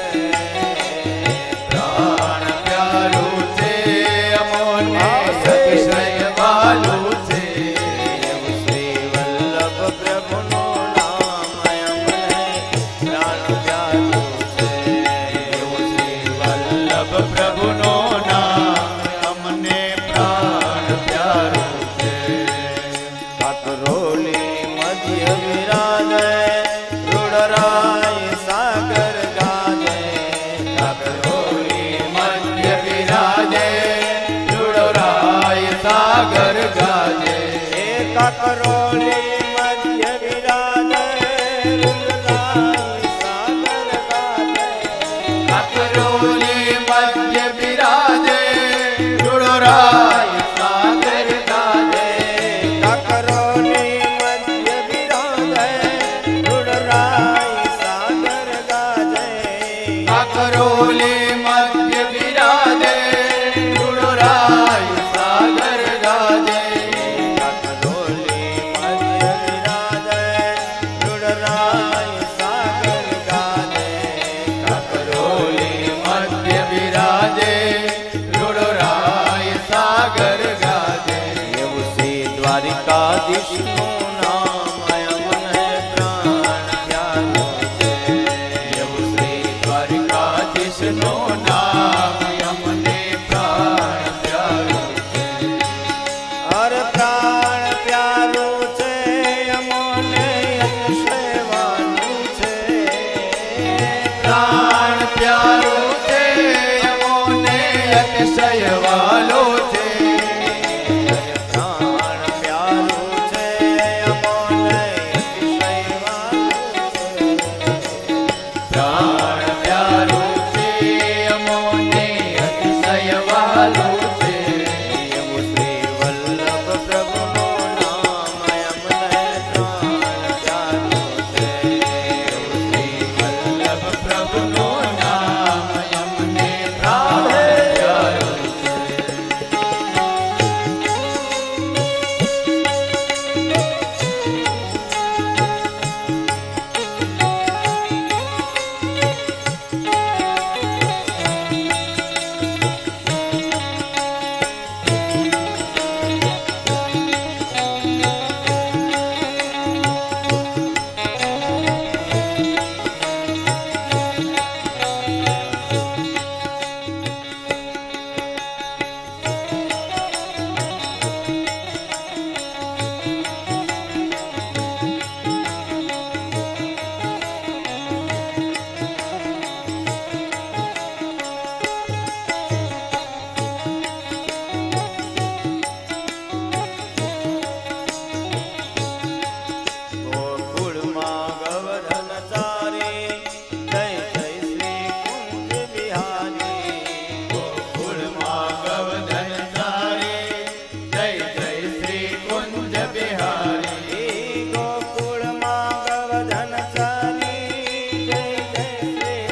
પ્રાણ પ્યારું છે અમોને અતિશય વાલું છે. એવું શ્રી વલ્લભ પ્રભુનું નામ અમને પ્રાણ પ્યારું છે. એવું શ્રી વલ્લભ પ્રભુનું નામ અમને પ્રાણ પ્યારું છે. કાકરોલી મધ્ય વિરાજે રૂડરાય સાગર ગાજે. કાકરોલી મધ્ય બિરાજે રૂડરાય સાગર ગાજે. એ કાકરોલી મધ્ય વિરાજે રૂડરાય સાગર ગાજે. કાકરોલી મધ્ય બિરાજે રૂડરાય સાગર ગાજે. કાકરોલી મધ્ય વિરાજે રૂડરાય સાગર ગાજે. કાકરોલી મધ્ય બિરાજે રૂડરાય સાગર ગાજે. કાકરોલી મધ્ય વિરાજે રૂડરાય સાગર ગાજે. કાકરોલી મધ્ય બિરાજે રૂડરાય સાગર ગાજે. એવું શ્રી દ્વારિકાધીશનું નામ અમને પ્રાણ પ્યારું છે. એવું શ્રી દ્વારિકાધીશનું નામ અમને પ્રાણ પ્યારું प्राण प्यारो छे अमोने अतिशय वालो छे प्राण प्यारो छे अमोने अतिशय वालो छे प्राण प्यारो छे अमोने अतिशय वालो छे एवं श्री वल्लभ प्रभुनो नाम अમને प्राण प्यारो छे एवं श्री वल्लभ प्रभुनो नाम अમને प्राण प्यारो छे ગોકુળમાં ગવર્ધન ચારે જય જય શ્રી કુંજ બિહારી ગોકુળમાં ગવર્ધન ચારે જય જય શ્રી કુંજ બિહારી ગોકુળમાં ગવર્ધન ચારી જય જય શ્રી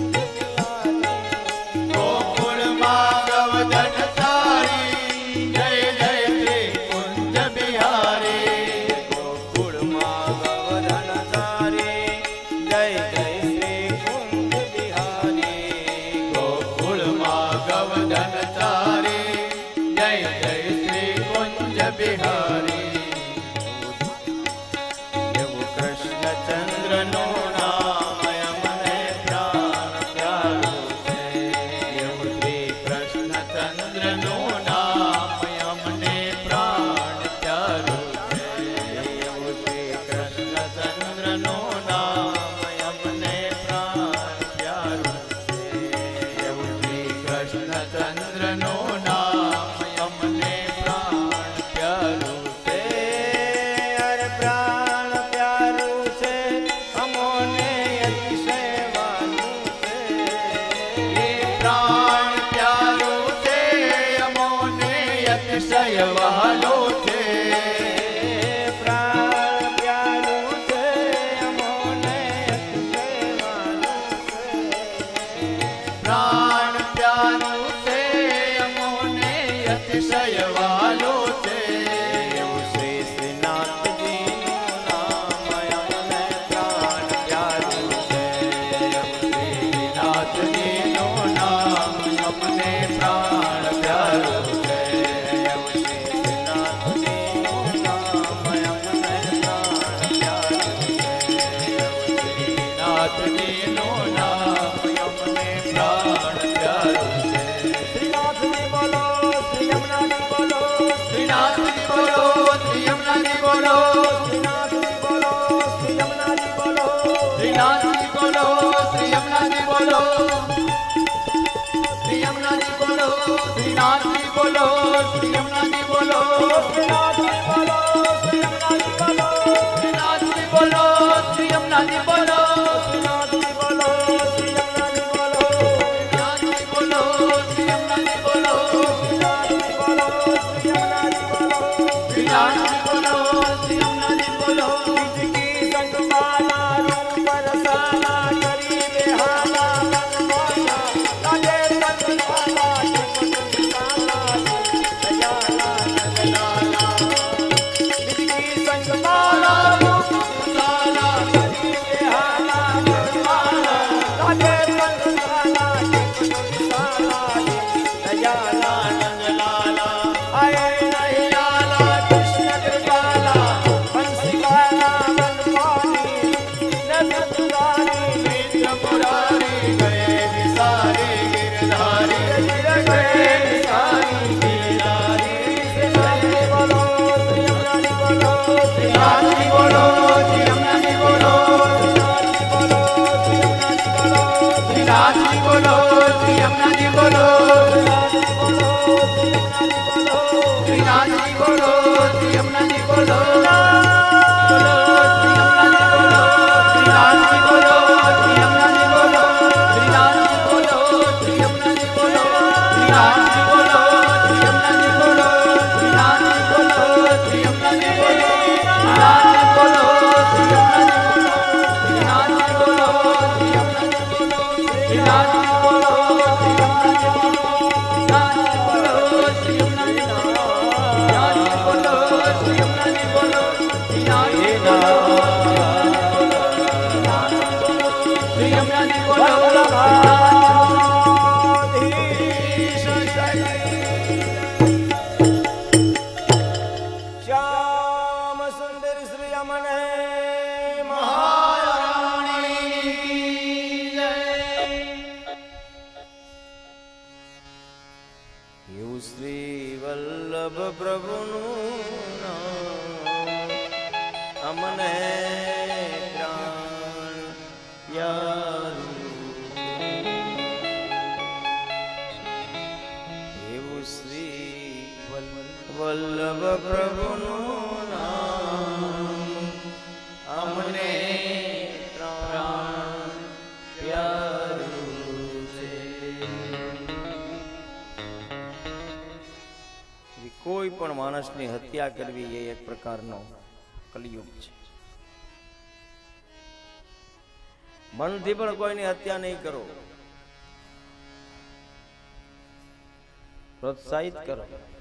કુંજ બિહારી ગોકુળમાં ગવર્ધન ચારે જય જય શ્રી કુંજ બિહારી ગોકુળમાં ગવર્ધન ચારે જય જય શ્રી કુંજ બિહારી ગોકુળમાં ગવર્ધન ચારે જય જય શ્રી કુંજ બિહારી એવું કૃષ્ણચંદ્રનું નામ અમને પ્રાણ પ્યારું છે એવું શ્રી કૃષ્ણચંદ્રનું નામ અમને પ્રાણ પ્યારું છે એવું શ્રી કૃષ્ણચંદ્રનું નામ અમને પ્રાણ પ્યારું છે એવું શ્રી કૃષ્ણચંદ્રનું નામ અમને પ્રાણ પ્યારું છે અરે પ્રાણ પ્યારું છે અમોને અતિશય વાલું છે એ પ્રાણ પ્યારું છે અમોને અતિશય વહાલો છે પ્રાણ પ્યારું છે અમોને અતિશય વાલું છે પ્રાણ પ્યારું છે અમોને અતિશય વહાલો છે એવું શ્રી શ્રીનાથજીનું નામ અમને પ્રાણ પ્યારું છે શ્રીનાથજીનું નામ અમને પ્રાણ પ્યારું છે એવું શ્રી શ્રીનાથજીનું નામ અમને પ્રાણ પ્યારું છે શ્રીનાથજીનું નામ અમને પ્રાણ પ્યારું છે શ્રીનાથજી બોલો શ્રી યમુનાજી બોલો શ્રીનાથજી બોલો શ્રી યમુનાજી બોલો શ્રીનાથજી બોલો શ્રી યમુનાજી બોલો શ્રીનાથજી બોલો શ્રી યમુનાજી બોલો શ્રી યમુનાજી બોલો શ્રીનાથજી બોલો શ્રી યમુનાજી બોલો શ્રીનાથજી બોલો શ્રી યમુનાજી બોલો શ્રીનાથજી બોલો શ્રી યમુનાજી બોલો શ્રીનાથજી બોલો શ્રી યમુનાજી બોલો શ્રીનાથજી બોલો શ્રી યમુનાજી બોલો શ્રીનાથજી બોલો શ્રી યમુનાજી બોલો શ્રીનાથજી બોલો શ્રી યમુનાજી બોલો કી સંગમાલા રૂપ રસાલા કરી બેહાલા મનમાલા લાગે સંગમાલા સંગમાલા દયાલા નંદલાલા કી સંગમાલા રૂપ રસાલા કરી બેહાલા મનમાલા લાગે સંગમાલા સંગમાલા દયાલા નંદલાલા આય નહીં લાલા કૃષ્ણ કૃપાલા બંસીવાલા વનમાલી નંદુરારી ત્રિપુરા શ્યામ સુંદર શ્રી અમને મહારાણી કી જય. એવું શ્રી વલ્લભ પ્રભુનું નામ અમને પ્રાણ યારું. એવું શ્રી વલ્લભ પ્રભુનું નામ અમને પ્રાણ પ્યારું છે. કોઈ પણ માણસની હત્યા કરવી એ એક પ્રકારનો કલિયુગ છે. મનથી પણ કોઈની હત્યા નહીં કરો, પ્રોત્સાહિત કરો,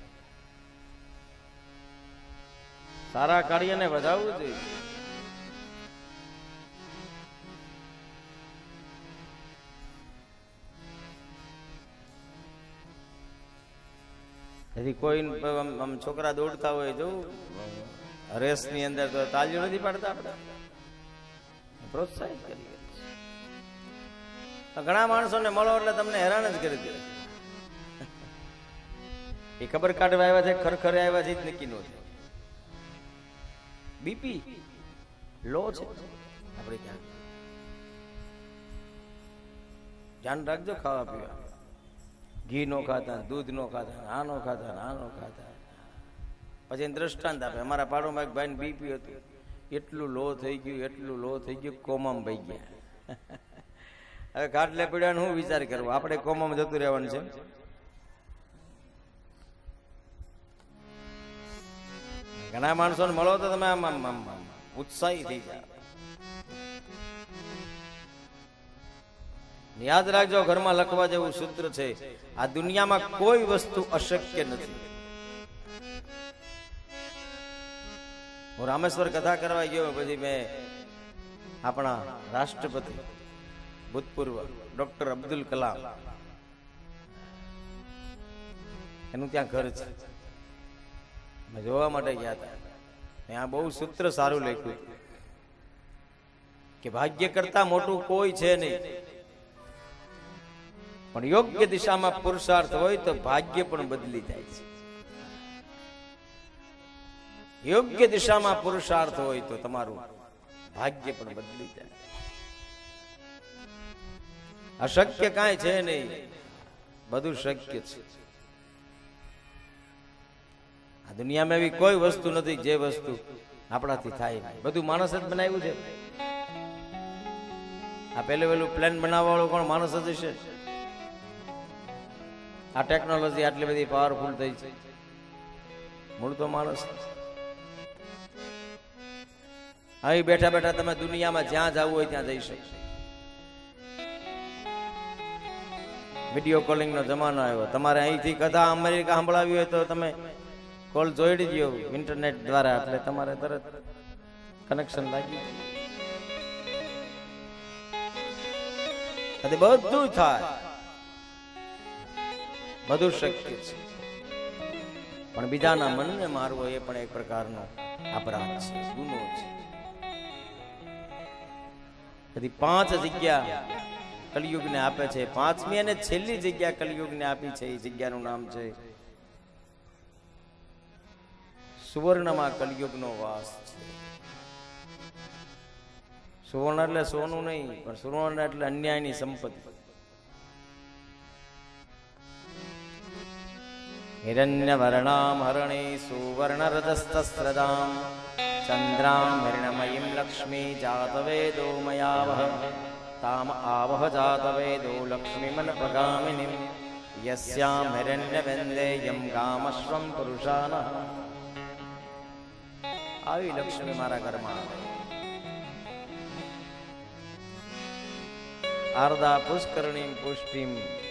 સારા કાર્યને વધારવું જોઈએ. કોઈ આમ છોકરા દોડતા હોય જોઉં રેસ ની અંદર તો તાલીઓ નથી પાડતા, આપણે પ્રોત્સાહિત કરીએ. ઘણા માણસોને મળો એટલે તમને હેરાન જ કરી દે. એ ખબર કાઢવા આવ્યા છે, ખરેખર આવ્યા છે જ નક્કી નો છે. બીપી લો છે આપણે ક્યાં, ધ્યાન રાખજો. ખાવા પીવા ઘી નો ખાતા, દૂધ નો ખાતા, આ નો ખાતા, આ નો ખાતા. પછી દ્રષ્ટાંત આપે. અમારા પાડોમાં એક ભાઈ બીપી હતું, એટલું લો થઈ ગયું, એટલું લો થઈ ગયું, કોમામાં ભાઈ ગયા. હવે ખાટલે પડ્યા હું વિચાર કરવો, આપણે કોમામાં જતું રહેવાનું છે. ઘણા માણસોને મળો તો તમે આમ આમ આમ ઉત્સાહી થઈ જાય. યાદ રાખજો, ઘરમાં લખવા જેવું સૂત્ર છે, આ દુનિયામાં કોઈ વસ્તુ અશક્ય નથી. હું રામેશ્વર કથા કરવા ગયો, પછી મેં આપણા રાષ્ટ્રપતિ ભૂતપૂર્વ ડોક્ટર અબ્દુલ કલામ એનું ત્યાં ઘર છે, જોવા માટે ગયા હતા. ત્યાં બહુ સૂત્ર સારું લખ્યું કે ભાગ્ય કરતા મોટું કોઈ છે નહીં, પણ યોગ્ય દિશામાં પુરુષાર્થ હોય તો ભાગ્ય પણ બદલી જાય છે. યોગ્ય દિશામાં પુરુષાર્થ હોય તો તમારું ભાગ્ય પણ બદલી જાય. અશક્ય કાંઈ છે નહીં, બધું શક્ય છે. આ દુનિયામાં એવી કોઈ વસ્તુ નથી જે વસ્તુ આપણાથી થાય નહીં. બધું માણસ જ બનાવ્યું છે. આ પેલું પેલું પ્લેન બનાવવા વાળું કોણ? માણસ જ છે. આ ટેકનોલોજી આટલી બધી પાવરફુલ થઈ છે, મૂળ તો માણસ. અહીં બેઠા બેઠા તમે દુનિયામાં જ્યાં જવું હોય ત્યાં જઈ શકો. વિડીયો કોલિંગ નો જમાનો આવ્યો. તમારે અહીંથી કથા અમેરિકા સાંભળાવી હોય તો તમે કોલ જોડી દો ઇન્ટરનેટ દ્વારા, એટલે તમારે તરત કનેક્શન લાગી જાય. બધું થાય, બધું શક્ય છે. પણ બીજાના મનને મારવો એ પણ એક પ્રકારનો અપરાધ છે, ગુનો છે. બધી પાંચ જગ્યા કલિયુગને આપે છે. પાંચમી અને છેલ્લી જગ્યા કલિયુગને આપી છે, એ જગ્યાનું નામ છે સુવર્ણમાં કલિયુગનો વાસ છે. સુવર્ણ એટલે સોનું નહીં, પણ સુવર્ણ એટલે અન્યાયની સંપત્તિ. હિરણ્ય વર્ણામ હરણી સુવર્ણ રજસ્તસ્રદામ ચંદ્રામ હિરણમયીમ લક્ષ્મી જાતવેદો મયાવહ તામ આવહ જાતવેદો લક્ષ્મીમન પ્રગામિનીમ યસ્યામ હિરણ્ય વેન્દેયમ ગામશ્વમ પુરુષાનઃ. આવી લક્ષ્મી મારા ઘરમાં આવે. આર્દા પુષ્કરણીમ પુષ્ટિમ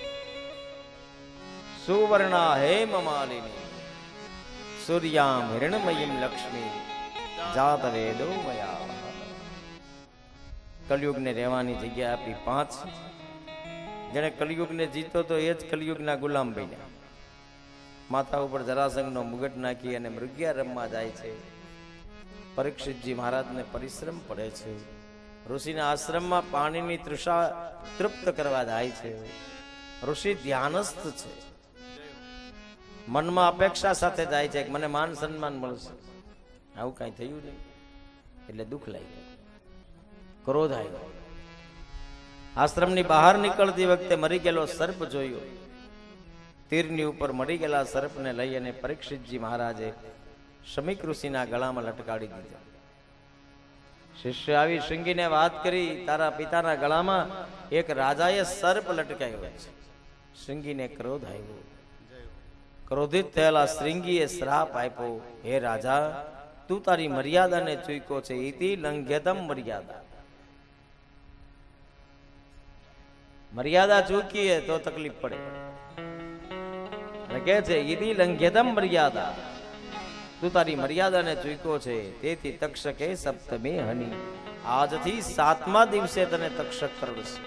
સુવર્ણા હેમ માલિની સૂર્યામ હિરણમયીમ લક્ષ્મી જાત વેદો મયા. કલયુગને રહેવાની જગ્યા આપી. પાંચ, જેને કલયુગને જીતો તો એ જ કલયુગના ગુલામ બન્યા. માથા ઉપર જરાસંઘનો મુગટ નાખી અને મૃગ્યા રમવા જાય છે. પરીક્ષિતજી મહારાજને પરિશ્રમ પડે છે. ઋષિના આશ્રમમાં પાણીની તૃષા તૃપ્ત કરવા જાય છે. ઋષિ ધ્યાનસ્થ છે, મનમાં અપેક્ષા સાથે જાય છે કે મને માન સન્માન મળશે. આવું કઈ થયું નહીં એટલે દુઃખ લાગ્યું, ક્રોધ આવ્યો. આશ્રમની બહાર નીકળતી વખતે મરી ગયેલો સર્પ જોયો. તીરની ઉપર મરી ગયેલા સર્પને લઈ અને પરીક્ષિતજી મહારાજે શમીક ઋષિના ગળામાં લટકાડી દીધા. શિષ્ય આવી શૃંગીને વાત કરી, તારા પિતાના ગળામાં એક રાજાએ સર્પ લટકાયો છે. શૃંગીને ક્રોધ આવ્યો. ક્રોધિત થયેલા શૃંગીએ શ્રાપ આપ્યો, હે રાજા, તું તારી મર્યાદાને ચૂક્યો છે. ઇતિ લંઘ્યતમ મર્યાદા. મર્યાદા ચૂકીએ તો તકલીફ પડે. કે છે ઇતિ લંઘ્યતમ મર્યાદા, તું તારી મર્યાદાને ચૂક્યો છે. તેથી તક્ષકે સપ્તમે હની, આજથી સાતમા દિવસે તને તક્ષક કરડશે.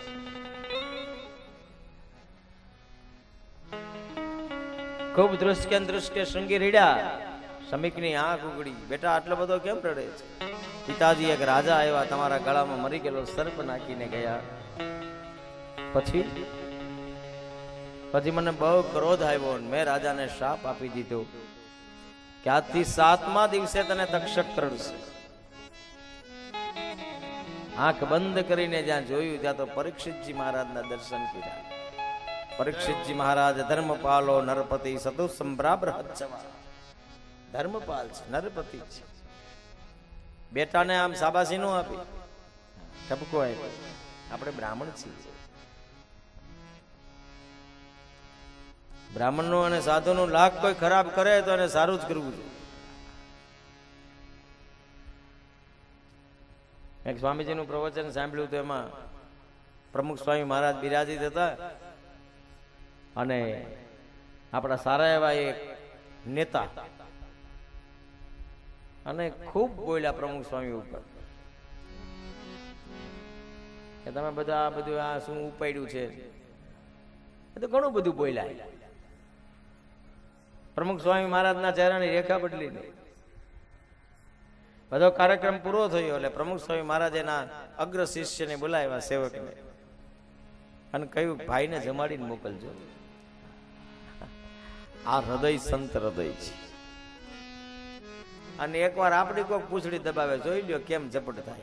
ખૂબ દૃષ્કે દૃષ્કે શૃંગી રીડ્યા. શમીકની આંખ ઉગડી, બેટા આટલો બધો કેમ રડે છે? પિતાજી એક રાજા આવ્યા, તમારા ગળામાં મરી ગયેલો સર્પ નાખીને ગયા. પછી પછી મને બહુ ક્રોધ આવ્યો, મેં રાજાને શાપ આપી દીધો કે આજથી સાતમા દિવસે તને તક્ષક કરડશે. આંખ બંધ કરીને જ્યાં જોયું ત્યાં તો પરીક્ષિતજી મહારાજના દર્શન કર્યા. પરીક્ષિતજી મહારાજ ધર્મપાલો નરપતિ સતુ સંભ્રાબ્ર હચ્છવા. ધર્મપાલ છે, નરપતિ છે. બેટાને આમ શાબાશી નો આપી, ઠપકો આપ્યો. આપણે બ્રાહ્મણ છીએ. બ્રાહ્મણનું અને સાધુનું લાખ કોઈ ખરાબ કરે તો એને સારું જ કરવું જોઈએ. એક સ્વામીજીનું પ્રવચન સાંભળ્યું તો એમાં પ્રમુખ સ્વામી મહારાજ બિરાજિત હતા અને આપણા સારા એવા એક નેતા અને ખૂબ બોલ્યા પ્રમુખ સ્વામી ઉપર કે તમે બધા આ બધું આ શું ઉપાડ્યું છે. એ તો ઘણું બધું બોલ્યા. પ્રમુખ સ્વામી મહારાજના ચહેરાની રેખા બદલી નહીં. બધો કાર્યક્રમ પૂરો થયો એટલે પ્રમુખ સ્વામી મહારાજ એના અગ્ર શિષ્યને બોલાવ્યા, સેવકને, અને કહ્યું ભાઈને જમાડીને મોકલજો. આ હૃદય સંત હૃદય છે. અને એકવાર આપણી કોઈક પૂંછડી દબાવે, જોઈ લ્યો કેમ ઝપટ થાય.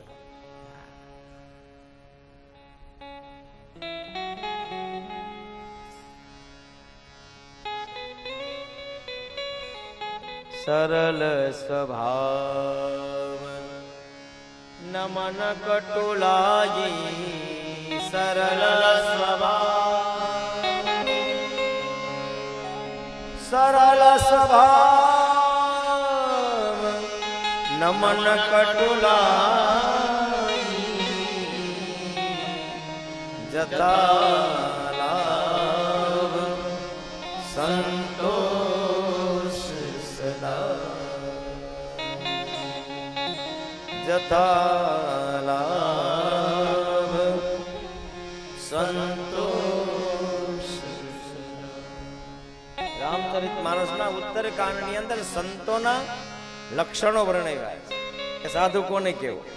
સરલ સ્વભાવ નમન કટુલાજી. સરલ સ્વભાવ સરલ સ્વભાવ નમન કટુલાજી. જતા લાભ સંતોષ જતા લાભ સંતોષ. રામચરિત માનસના ઉત્તર કાંડની અંદર સંતોના લક્ષણો વર્ણવ્યા છે કે સાધુ કોને કેવું.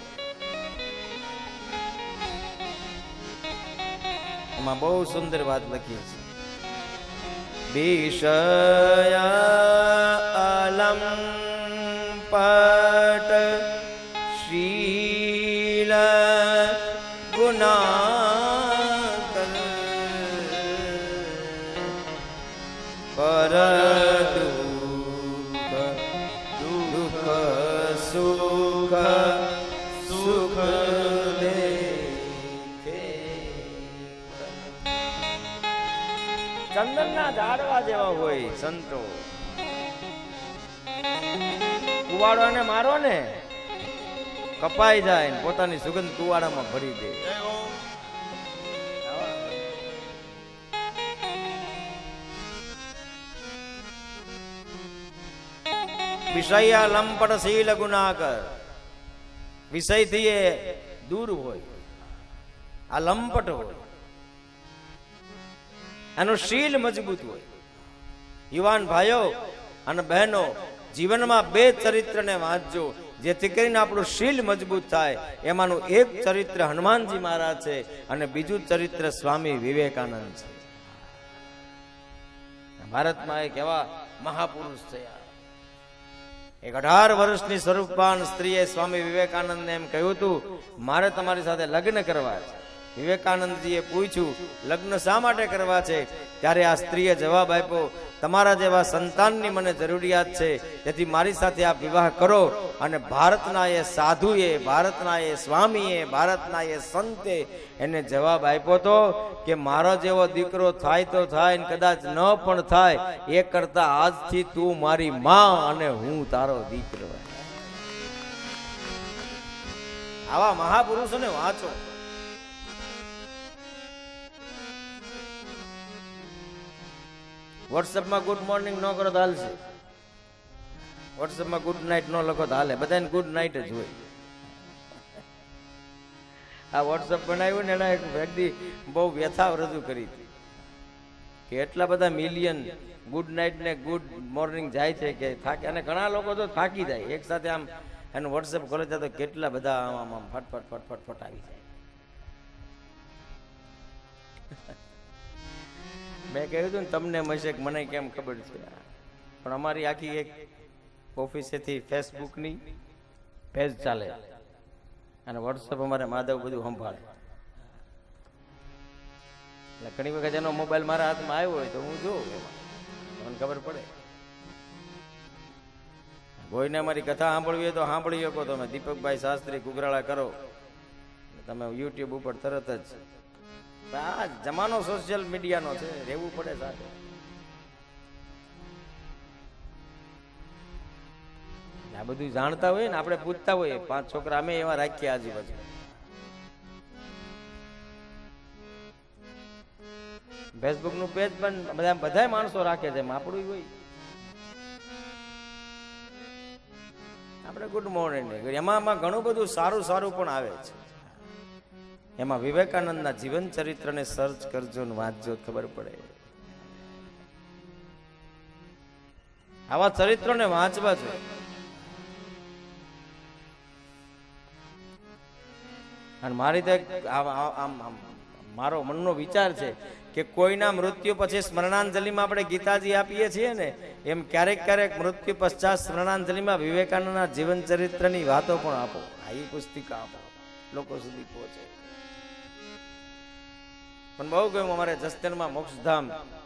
એમાં બહુ સુંદર વાત લખી છે. વિષય અલંપટ શીલ ગુના પર દુઃખ દુઃખ સુખ સુખ દેખે. ચંદનના ઝાડવા જેવા હોય સંતો. કુવાડોને મારો ને કપાઈ જાય ને પોતાની સુગંધ કુવાડામાં ભરી દે. વિષય લંપટ શીલ ગુનાકર. વિષયથી એ દૂર હોય, આ લંપટ હોય, એનું શીલ મજબૂત હોય. યુવાન ભાઈઓ અને બહેનો, જીવનમાં બે ચરિત્રને વાંચજો જેથી કરીને આપણું શીલ મજબૂત થાય. એમાંનું એક ચરિત્ર હનુમાનજી મહારાજ છે અને બીજું ચરિત્ર સ્વામી વિવેકાનંદ છે. ભારતમાં એક એવા મહાપુરુષ થયા. એક અઢાર વર્ષની સ્વરૂપવાન સ્ત્રીએ સ્વામી વિવેકાનંદને એમ કહ્યું હતું, મારે તમારી સાથે લગ્ન કરવા છે. વિવેકાનંદજીએ પૂછ્યું, લગ્ન શા માટે કરવા છે? ત્યારે આ સ્ત્રીએ જવાબ આપ્યો, તમારા જેવા સંતાનની મને જરૂરિયાત છે, તેથી મારી સાથે આપ વિવાહ કરો. અને ભારતના એ સાધુએ, ભારતના એ સ્વામીએ, ભારતના એ સંતે એને જવાબ આપ્યો તો કે મારો જેવો દીકરો થાય તો થાય ને કદાચ ન પણ થાય, એ કરતા આજથી તું મારી માં અને હું તારો દીકરો. આવા મહાપુરુષોને વાંચો. વોટ્સએપમાં ગુડ મોર્નિંગ ન કરો તો હાલશે, વોટ્સએપમાં ગુડ નાઇટ ન લખો તો હાલે, બધાને ગુડ નાઇટ જ હોય. આ વોટ્સએપ બનાવ્યું ને એના એક વ્યક્તિ બહુ વ્યથા રજૂ કરી હતી કે એટલા બધા મિલિયન ગુડ નાઇટ ને ગુડ મોર્નિંગ જાય છે કે થાકે, અને ઘણા લોકો તો થાકી જાય એક સાથે. આમ એનું વોટ્સએપ ખોલે તો કેટલા બધા આમ આમ ફટફટ ફટફટ ફટ આવી જાય. મેં કહ્યું હતું ને તમને મળશે કે મને કેમ ખબર છે, પણ અમારી આખી એક ઓફિસેથી ફેસબુકની પેજ ચાલે અને વોટ્સએપ અમારે માધવ બધું સંભાળે. એટલે ઘણી વખત એનો મોબાઈલ મારા હાથમાં આવ્યો હોય તો હું જોઉં, મને ખબર પડે. કોઈને અમારી કથા સાંભળવી હોય તો સાંભળી શકો તમે. દીપકભાઈ શાસ્ત્રી ગુગરાળા કરો, તમે યુટ્યુબ ઉપર તરત જ. આ જમાનો સોશિયલ મીડિયાનો છે, રહેવું પડે સાથે. આ બધું જાણતા હોય ને, આપણે પૂછતા હોઈએ. પાંચ છોકરા અમે એવા રાખીએ આજુબાજુ. ફેસબુક નું પેજ પણ બધા બધા માણસો રાખે છે, આપણું હોય. આપણે ગુડ મોર્નિંગ એમાં ઘણું બધું સારું સારું પણ આવે છે. એમાં વિવેકાનંદના જીવન ચરિત્રને સર્ચ કરજો ને વાંચજો, ખબર પડે. આવા ચરિત્રોને વાંચવા જોઈએ. અને મારી તો મારો મનનો વિચાર છે કે કોઈના મૃત્યુ પછી સ્મરણાંજલિમાં આપણે ગીતાજી આપીએ છીએ ને, એમ ક્યારેક ક્યારેક મૃત્યુ પશ્ચાત સ્મરણાંજલિમાં વિવેકાનંદના જીવન ચરિત્રની વાતો પણ આપો. આ પુસ્તિકા આપો, લોકો સુધી પહોંચે. પણ બહુ ગયું અમારે જસદણમાં મોક્ષધામ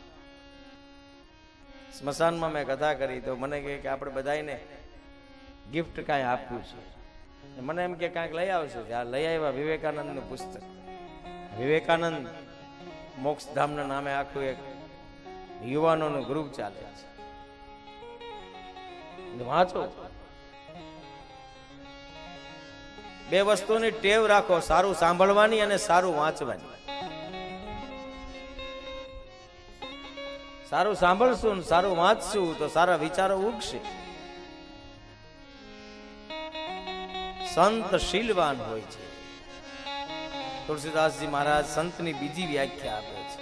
સ્મશાનમાં મેં કથા કરી તો મને કહે કે આપણે બધાને ગિફ્ટ કાંઈ આપવું છે. મને એમ કે કાંઈક લઈ આવશે. આ લઈ આવ્યા વિવેકાનંદનું પુસ્તક. વિવેકાનંદ મોક્ષધામના નામે આખું એક યુવાનોનું ગ્રુપ ચાલે છે, વાંચો. બે વસ્તુની ટેવ રાખો, સારું સાંભળવાની અને સારું વાંચવાની. સારું સાંભળશું ને સારું વાંચશું તો સારા વિચારો ઉગશે. સંત શીલવાન હોય છે. તુલસીદાસજી મહારાજ સંતની બીજી વ્યાખ્યા આપે છે.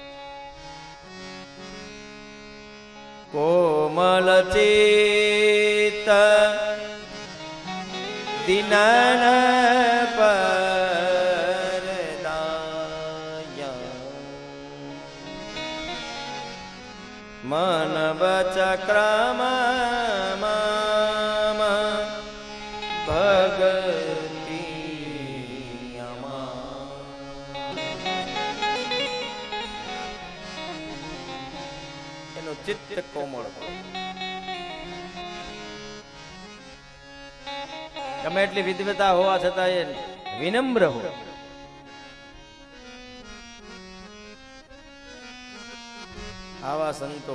કોમલ ચિત્ત દિનન પરદાય મન વચ ક્રમ ચિત્ત કોમળ. ગમે એટલી વિદ્વતા હોવા છતાં એ વિનમ્ર હો. આવા સંતો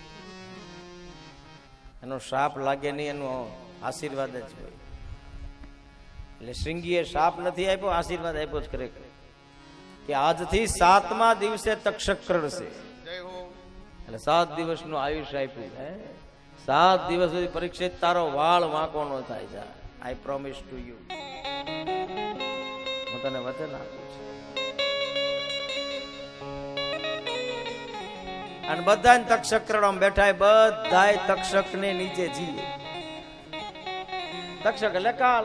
એનો શ્રાપ લાગે નહીં, એનો આશીર્વાદ જ હોય. એટલે શ્રીંગીએ શ્રાપ નથી આપ્યો, આશીર્વાદ આપ્યો જ ખરેખર કે આજથી સાતમા દિવસે તક્ષક કરશે. એટલે સાત દિવસનું આયુષ્ય આપ્યું. હે સાત દિવસ સુધી પરીક્ષિત તારો વાળ વાંકો નો થાય છે. આઈ પ્રોમિસ ટુ યુ, હું તને વચન આપું છું. અને બધા તક્ષક કરવામાં બેઠા, બધા તક્ષક ને નીચે જીવે. तक्षक એટલે કાળ.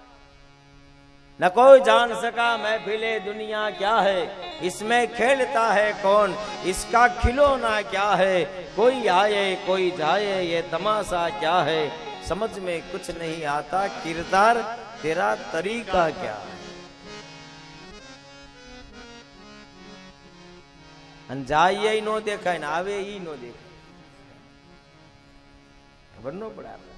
न कोई जान सका महफिले दुनिया क्या है, इसमें खेलता है कौन, इसका खिलौना क्या है, कोई आए कोई जाए ये तमाशा क्या है, समझ में कुछ नहीं आता किरदार तेरा तरीका क्या है. અને જાય એ નો દેખાય ને આવે ઈ નો દેખાય, ખબર નો પડે આપણે.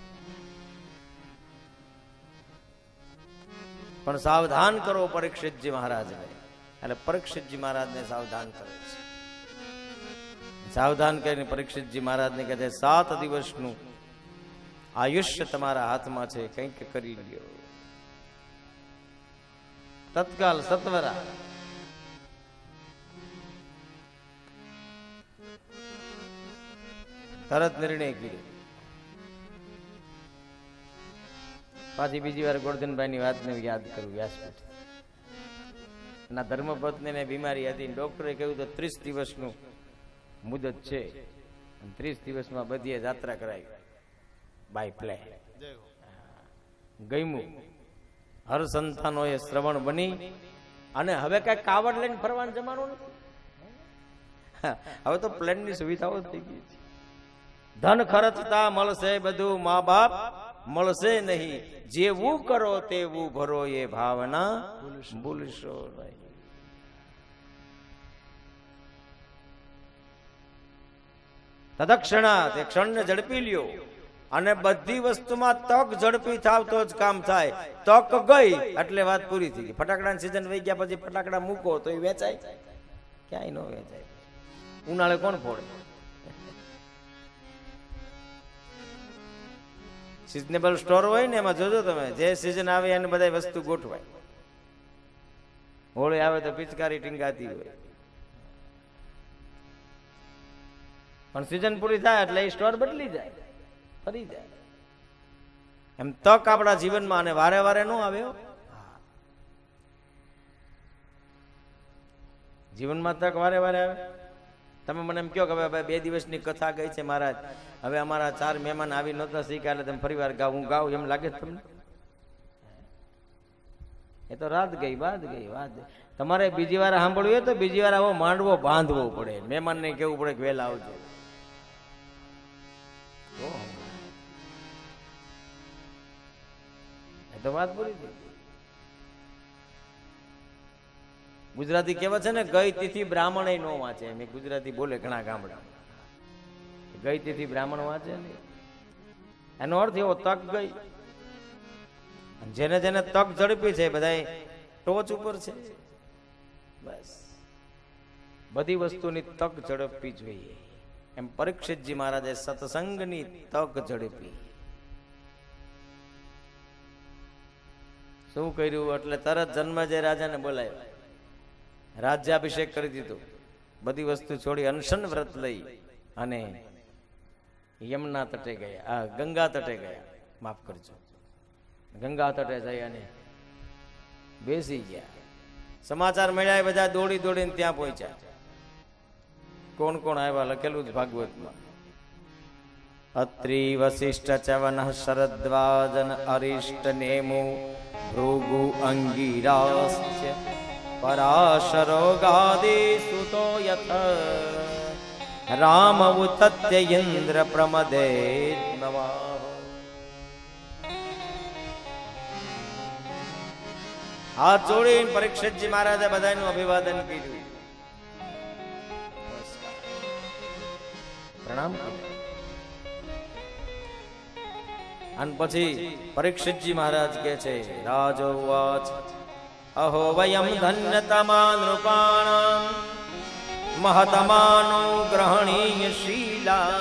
પણ સાવધાન કરો પરીક્ષિતજી મહારાજને. એટલે પરીક્ષિતજી મહારાજને સાવધાન કરે છે. સાવધાન કરીને પરીક્ષિતજી મહારાજને કહે છે, સાત દિવસનું આયુષ્ય તમારા હાથમાં છે, કંઈક કરી લ્યો. તત્કાલ સત્વરા તરત નિર્ણય કર્યો. પાછી બીજી વાર ગોરધનભાઈ ની વાતને યાદ કરું. વ્યાસપીઠ ના ધર્મપત્ની ને બીમારી હતી, ડોક્ટરે કહ્યું તો ત્રીસ દિવસનું મુદત છે, ત્રીસ દિવસમાં બધી યાત્રા કરાવી બાય પ્લે. ગયમું હર સંતાનો એ શ્રવણ બની. અને હવે કઈ કાવડ લઈને ફરવાનું જમાનું નથી. હવે તો પ્લેન ની સુવિધાઓ થઈ ગઈ છે. ધન ખર્ચતા મળશે બધું, મા બાપ મળશે નહીં. જેવું કરો તેવું ભરો, એ ભાવના ભૂલશો નહીં. તદક્ષણા તે ક્ષણને ઝડપી લ્યો. અને બધી વસ્તુમાં તક ઝડપી થાવ તો જ કામ થાય. તક ગઈ એટલે વાત પૂરી થઈ ગઈ. ફટાકડાની સિઝન વહી ગયા પછી ફટાકડા મૂકો તો એ વેચાય? ક્યાંય ન વેચાય. ઉનાળે કોણ ફોડે? સિઝનેબલ સ્ટોર હોય ને એમાં જોજો તમે, જે સિઝન આવે એને બધા વસ્તુ ગોઠવાય. હોળી આવે તો પિચકારી ટીંગાતી હોય, પણ સિઝન પૂરી થાય એટલે એ સ્ટોર બદલી જાય, ફરી જાય. એમ તક આપણા જીવનમાં અને વારે વારે ન આવે. જીવનમાં તક વારે વારે આવે. તમે મને એમ કહો કે હવે બે દિવસની કથા ગઈ છે મહારાજ, હવે અમારા ચાર મહેમાન આવી નહોતા શીખ્યા એટલે તમે ફરી વાર ગાવ, હું ગાવ એમ લાગે તમને? એ તો રાત ગઈ, બાદ ગઈ, વાત. તમારે બીજી વાર સાંભળવું હોય તો બીજી વાર આવો માંડવો બાંધવો પડે. મહેમાનને કેવું પડે કે વહેલા આવજો. એ તો વાત પૂરી થઈ. ગુજરાતી કહેવત છે ને, ગઈ તિથિ બ્રાહ્મણ નો વાંચે. મેં ગુજરાતી બોલે ઘણા ગામડા, ગઈ તિથિ બ્રાહ્મણ વાંચે ને. એનો અર્થ એવો, તક ગઈ. જેને જેને તક ઝડપી છે બધા ટોચ ઉપર છે. બસ બધી વસ્તુની તક ઝડપવી જોઈએ. એમ પરીક્ષિતજી મહારાજે સત્સંગની તક ઝડપી. શું કર્યું? એટલે તરત જન્મજય રાજાને બોલાવ્યા, રાજ્યાભિષેક કરી દીધો. બધી વસ્તુ છોડી અનશન વ્રત લઈ અને યમુના તટે ગયા, આ ગંગા તટે ગયા, માફ કરજો, ગંગા તટે જઈ અને બેસી ગયા. સમાચાર મળ્યા, બધા દોડી દોડીને ત્યાં પહોંચ્યા. કોણ કોણ આવ્યા લખેલું જ ભાગવતમાં. અત્રિ વશિષ્ઠ ચવન શરદ્વાજન અરિષ્ટ નેમુ ભૃગુ અંગીરાશ્ચ પરાશરો ગાદે સુતો યથ રામ ઉતત્ય ઇન્દ્ર પ્રમદે નવાહ. હાથ જોડીને પરીક્ષિતજી મહારાજે બધાનું અભિવાદન કર્યું, પ્રણામ કર્યું. અને પછી પરીક્ષિતજી મહારાજ કે છે, રાજોવાચ અહો વયમ ધન્યતમા નૃપાણામ મહતમાનો ગ્રહણીય શીલા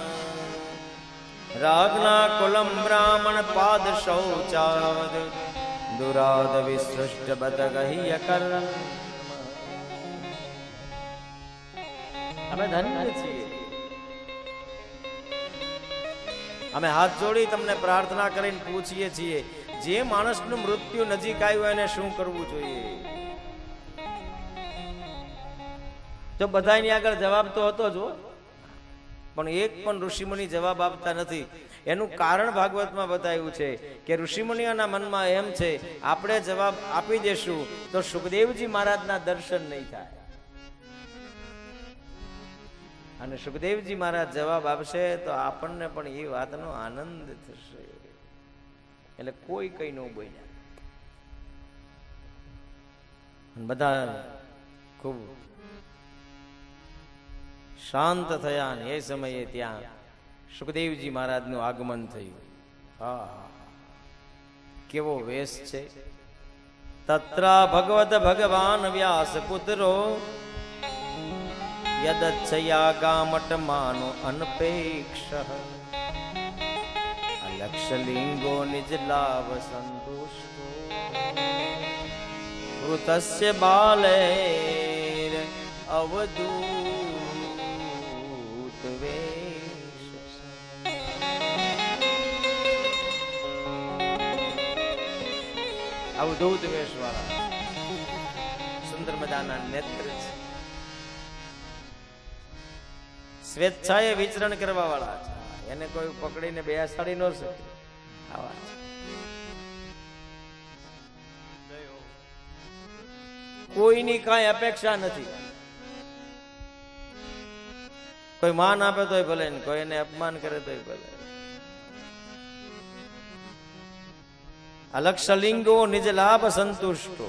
રાજ્ઞા કુલમ બ્રાહ્મણ પાદ શૌચાદ દુરાદ વિસૃષ્ટ બદગહ્ય કર. અમે ધન્ય છીએ. અમે હાથ જોડી તમને પ્રાર્થના કરીને પૂછીએ છીએ, જે માણસનું મૃત્યુ નજીક આવ્યું એને શું કરવું જોઈએ? તો બધાની આગળ જવાબ તો હતો જ. પણ એક પણ ઋષિમુનિ જવાબ આપતા નથી. એનું કારણ ભાગવતમાં બતાવ્યું છે કે ઋષિમુનિઓના મનમાં એમ છે આપણે જવાબ આપી દેશું તો સુખદેવજી મહારાજના દર્શન નહીં થાય, અને સુખદેવજી મહારાજ જવાબ આપશે તો આપણને પણ એ વાતનો આનંદ થશે. એટલે કોઈ કઈ ન બોલ્યા, બધા ખૂબ શાંત થયા. ને એ સમયે ત્યાં સુખદેવજી મહારાજનું આગમન થયું. હા, કેવો વેશ છે! તત્ર ભગવત ભગવાન વ્યાસ પુત્રો યદચ્છયા ગામટમાનો અનપેક્ષ લક્ષલિંગો નિજ લાભ સંતુષ્ટો વૃતસ્ય બાલેર અવધૂત વેશ. અવધૂત વેશ વાળા સુંદર મજાના નેત્ર છે, સ્વેચ્છાએ વિચરણ કરવા વાળા છે. એને કોઈ પકડીને બેસાડી ન શકે. આવા કોઈની કાંઈ અપેક્ષા નથી. કોઈ માન આપે તોય ભલે, કોઈ એને અપમાન કરે તોય ભલે. અલક્ષલિંગો નિજ લાભ સંતુષ્ટો.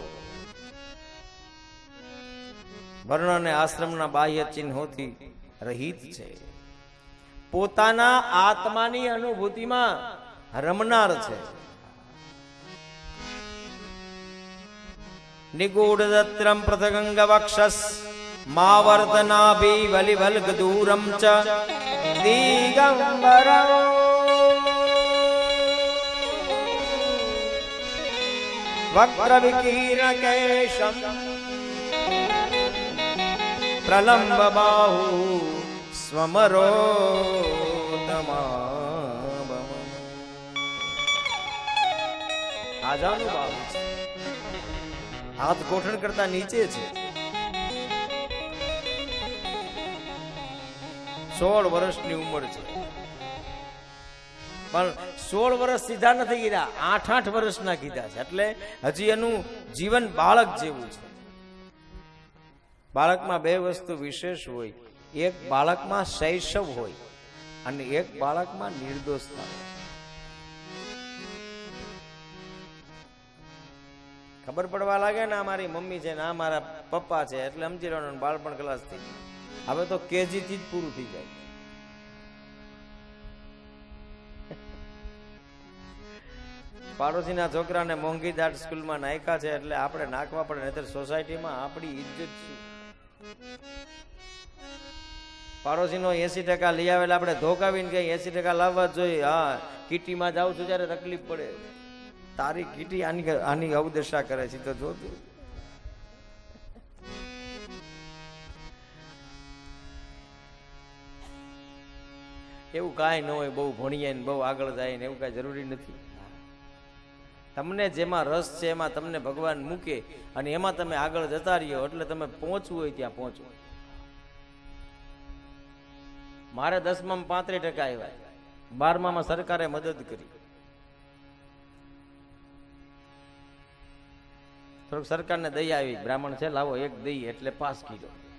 વર્ણ અને આશ્રમના બાહ્ય ચિહ્નોથી રહિત છે. પોતાના આત્માની અનુભૂતિમાં રમનાર છે. નિગૂઢ દત્રમ પ્રથગંગ વક્ષસ માવર્તનાભી વલિવલ્ગ દૂરમ ચ દિગંબરમ વક્ર વિકીર્ણ કેશમ પ્રલંબ બાહુ સ્વમરો આજાનું બાહુ છે, હાથ ગોઠણ કરતા નીચે છે. સોળ વર્ષની ઉંમર છે, પણ સોળ વર્ષ સીધા નથી કીધા, આઠ આઠ વર્ષના કીધા છે. એટલે હજી એનું જીવન બાળક જેવું છે. બાળકમાં બે વસ્તુ વિશેષ હોય, એક બાળકમાં શૈશવ હોય અને એક બાળકમાં નિર્દોષતા હોય. ખબર પડવા લાગે ને આ મારી મમ્મી છે ને આ મારા પપ્પા છે એટલે સમજી લેવાનું બાળપણ ક્લાસ થઈ ગયું. હવે તો કેજી થી જ પૂરું થઈ જાય. પાડોશીના છોકરાને મોંઘી દાટ સ્કૂલમાં નાખ્યા છે એટલે આપણે નાખવા પડે, નહીતર સોસાયટીમાં આપણી ઇજ્જત શું? પાડોશીનો એસી ટકા લઈ આવેલા આપણે ધોકાવીને કઈ એસી ટકા લાવવા જ જોઈએ. હા, કીટીમાં જાઉં છું ત્યારે તકલીફ પડે, તારી કીટી આની આની અવદશા કરે છે તો જોતું. એવું કાંઈ ન હોય, બહુ ભણીએ ને બહુ આગળ જાય ને એવું કાંઈ જરૂરી નથી. તમને જેમાં રસ છે એમાં તમને ભગવાન મૂકે અને એમાં તમે આગળ જતા રહ્યો એટલે તમે પહોંચવું હોય ત્યાં પહોંચો. મારે દસમામાં પાંત્રીસ ટકા આવ્યા, બારમામાં સરકારે મદદ કરી. થોડુંક સરકારને દઈ આવી, બ્રાહ્મણ છે લાવો એક દઈ એટલે પાસ કીધો.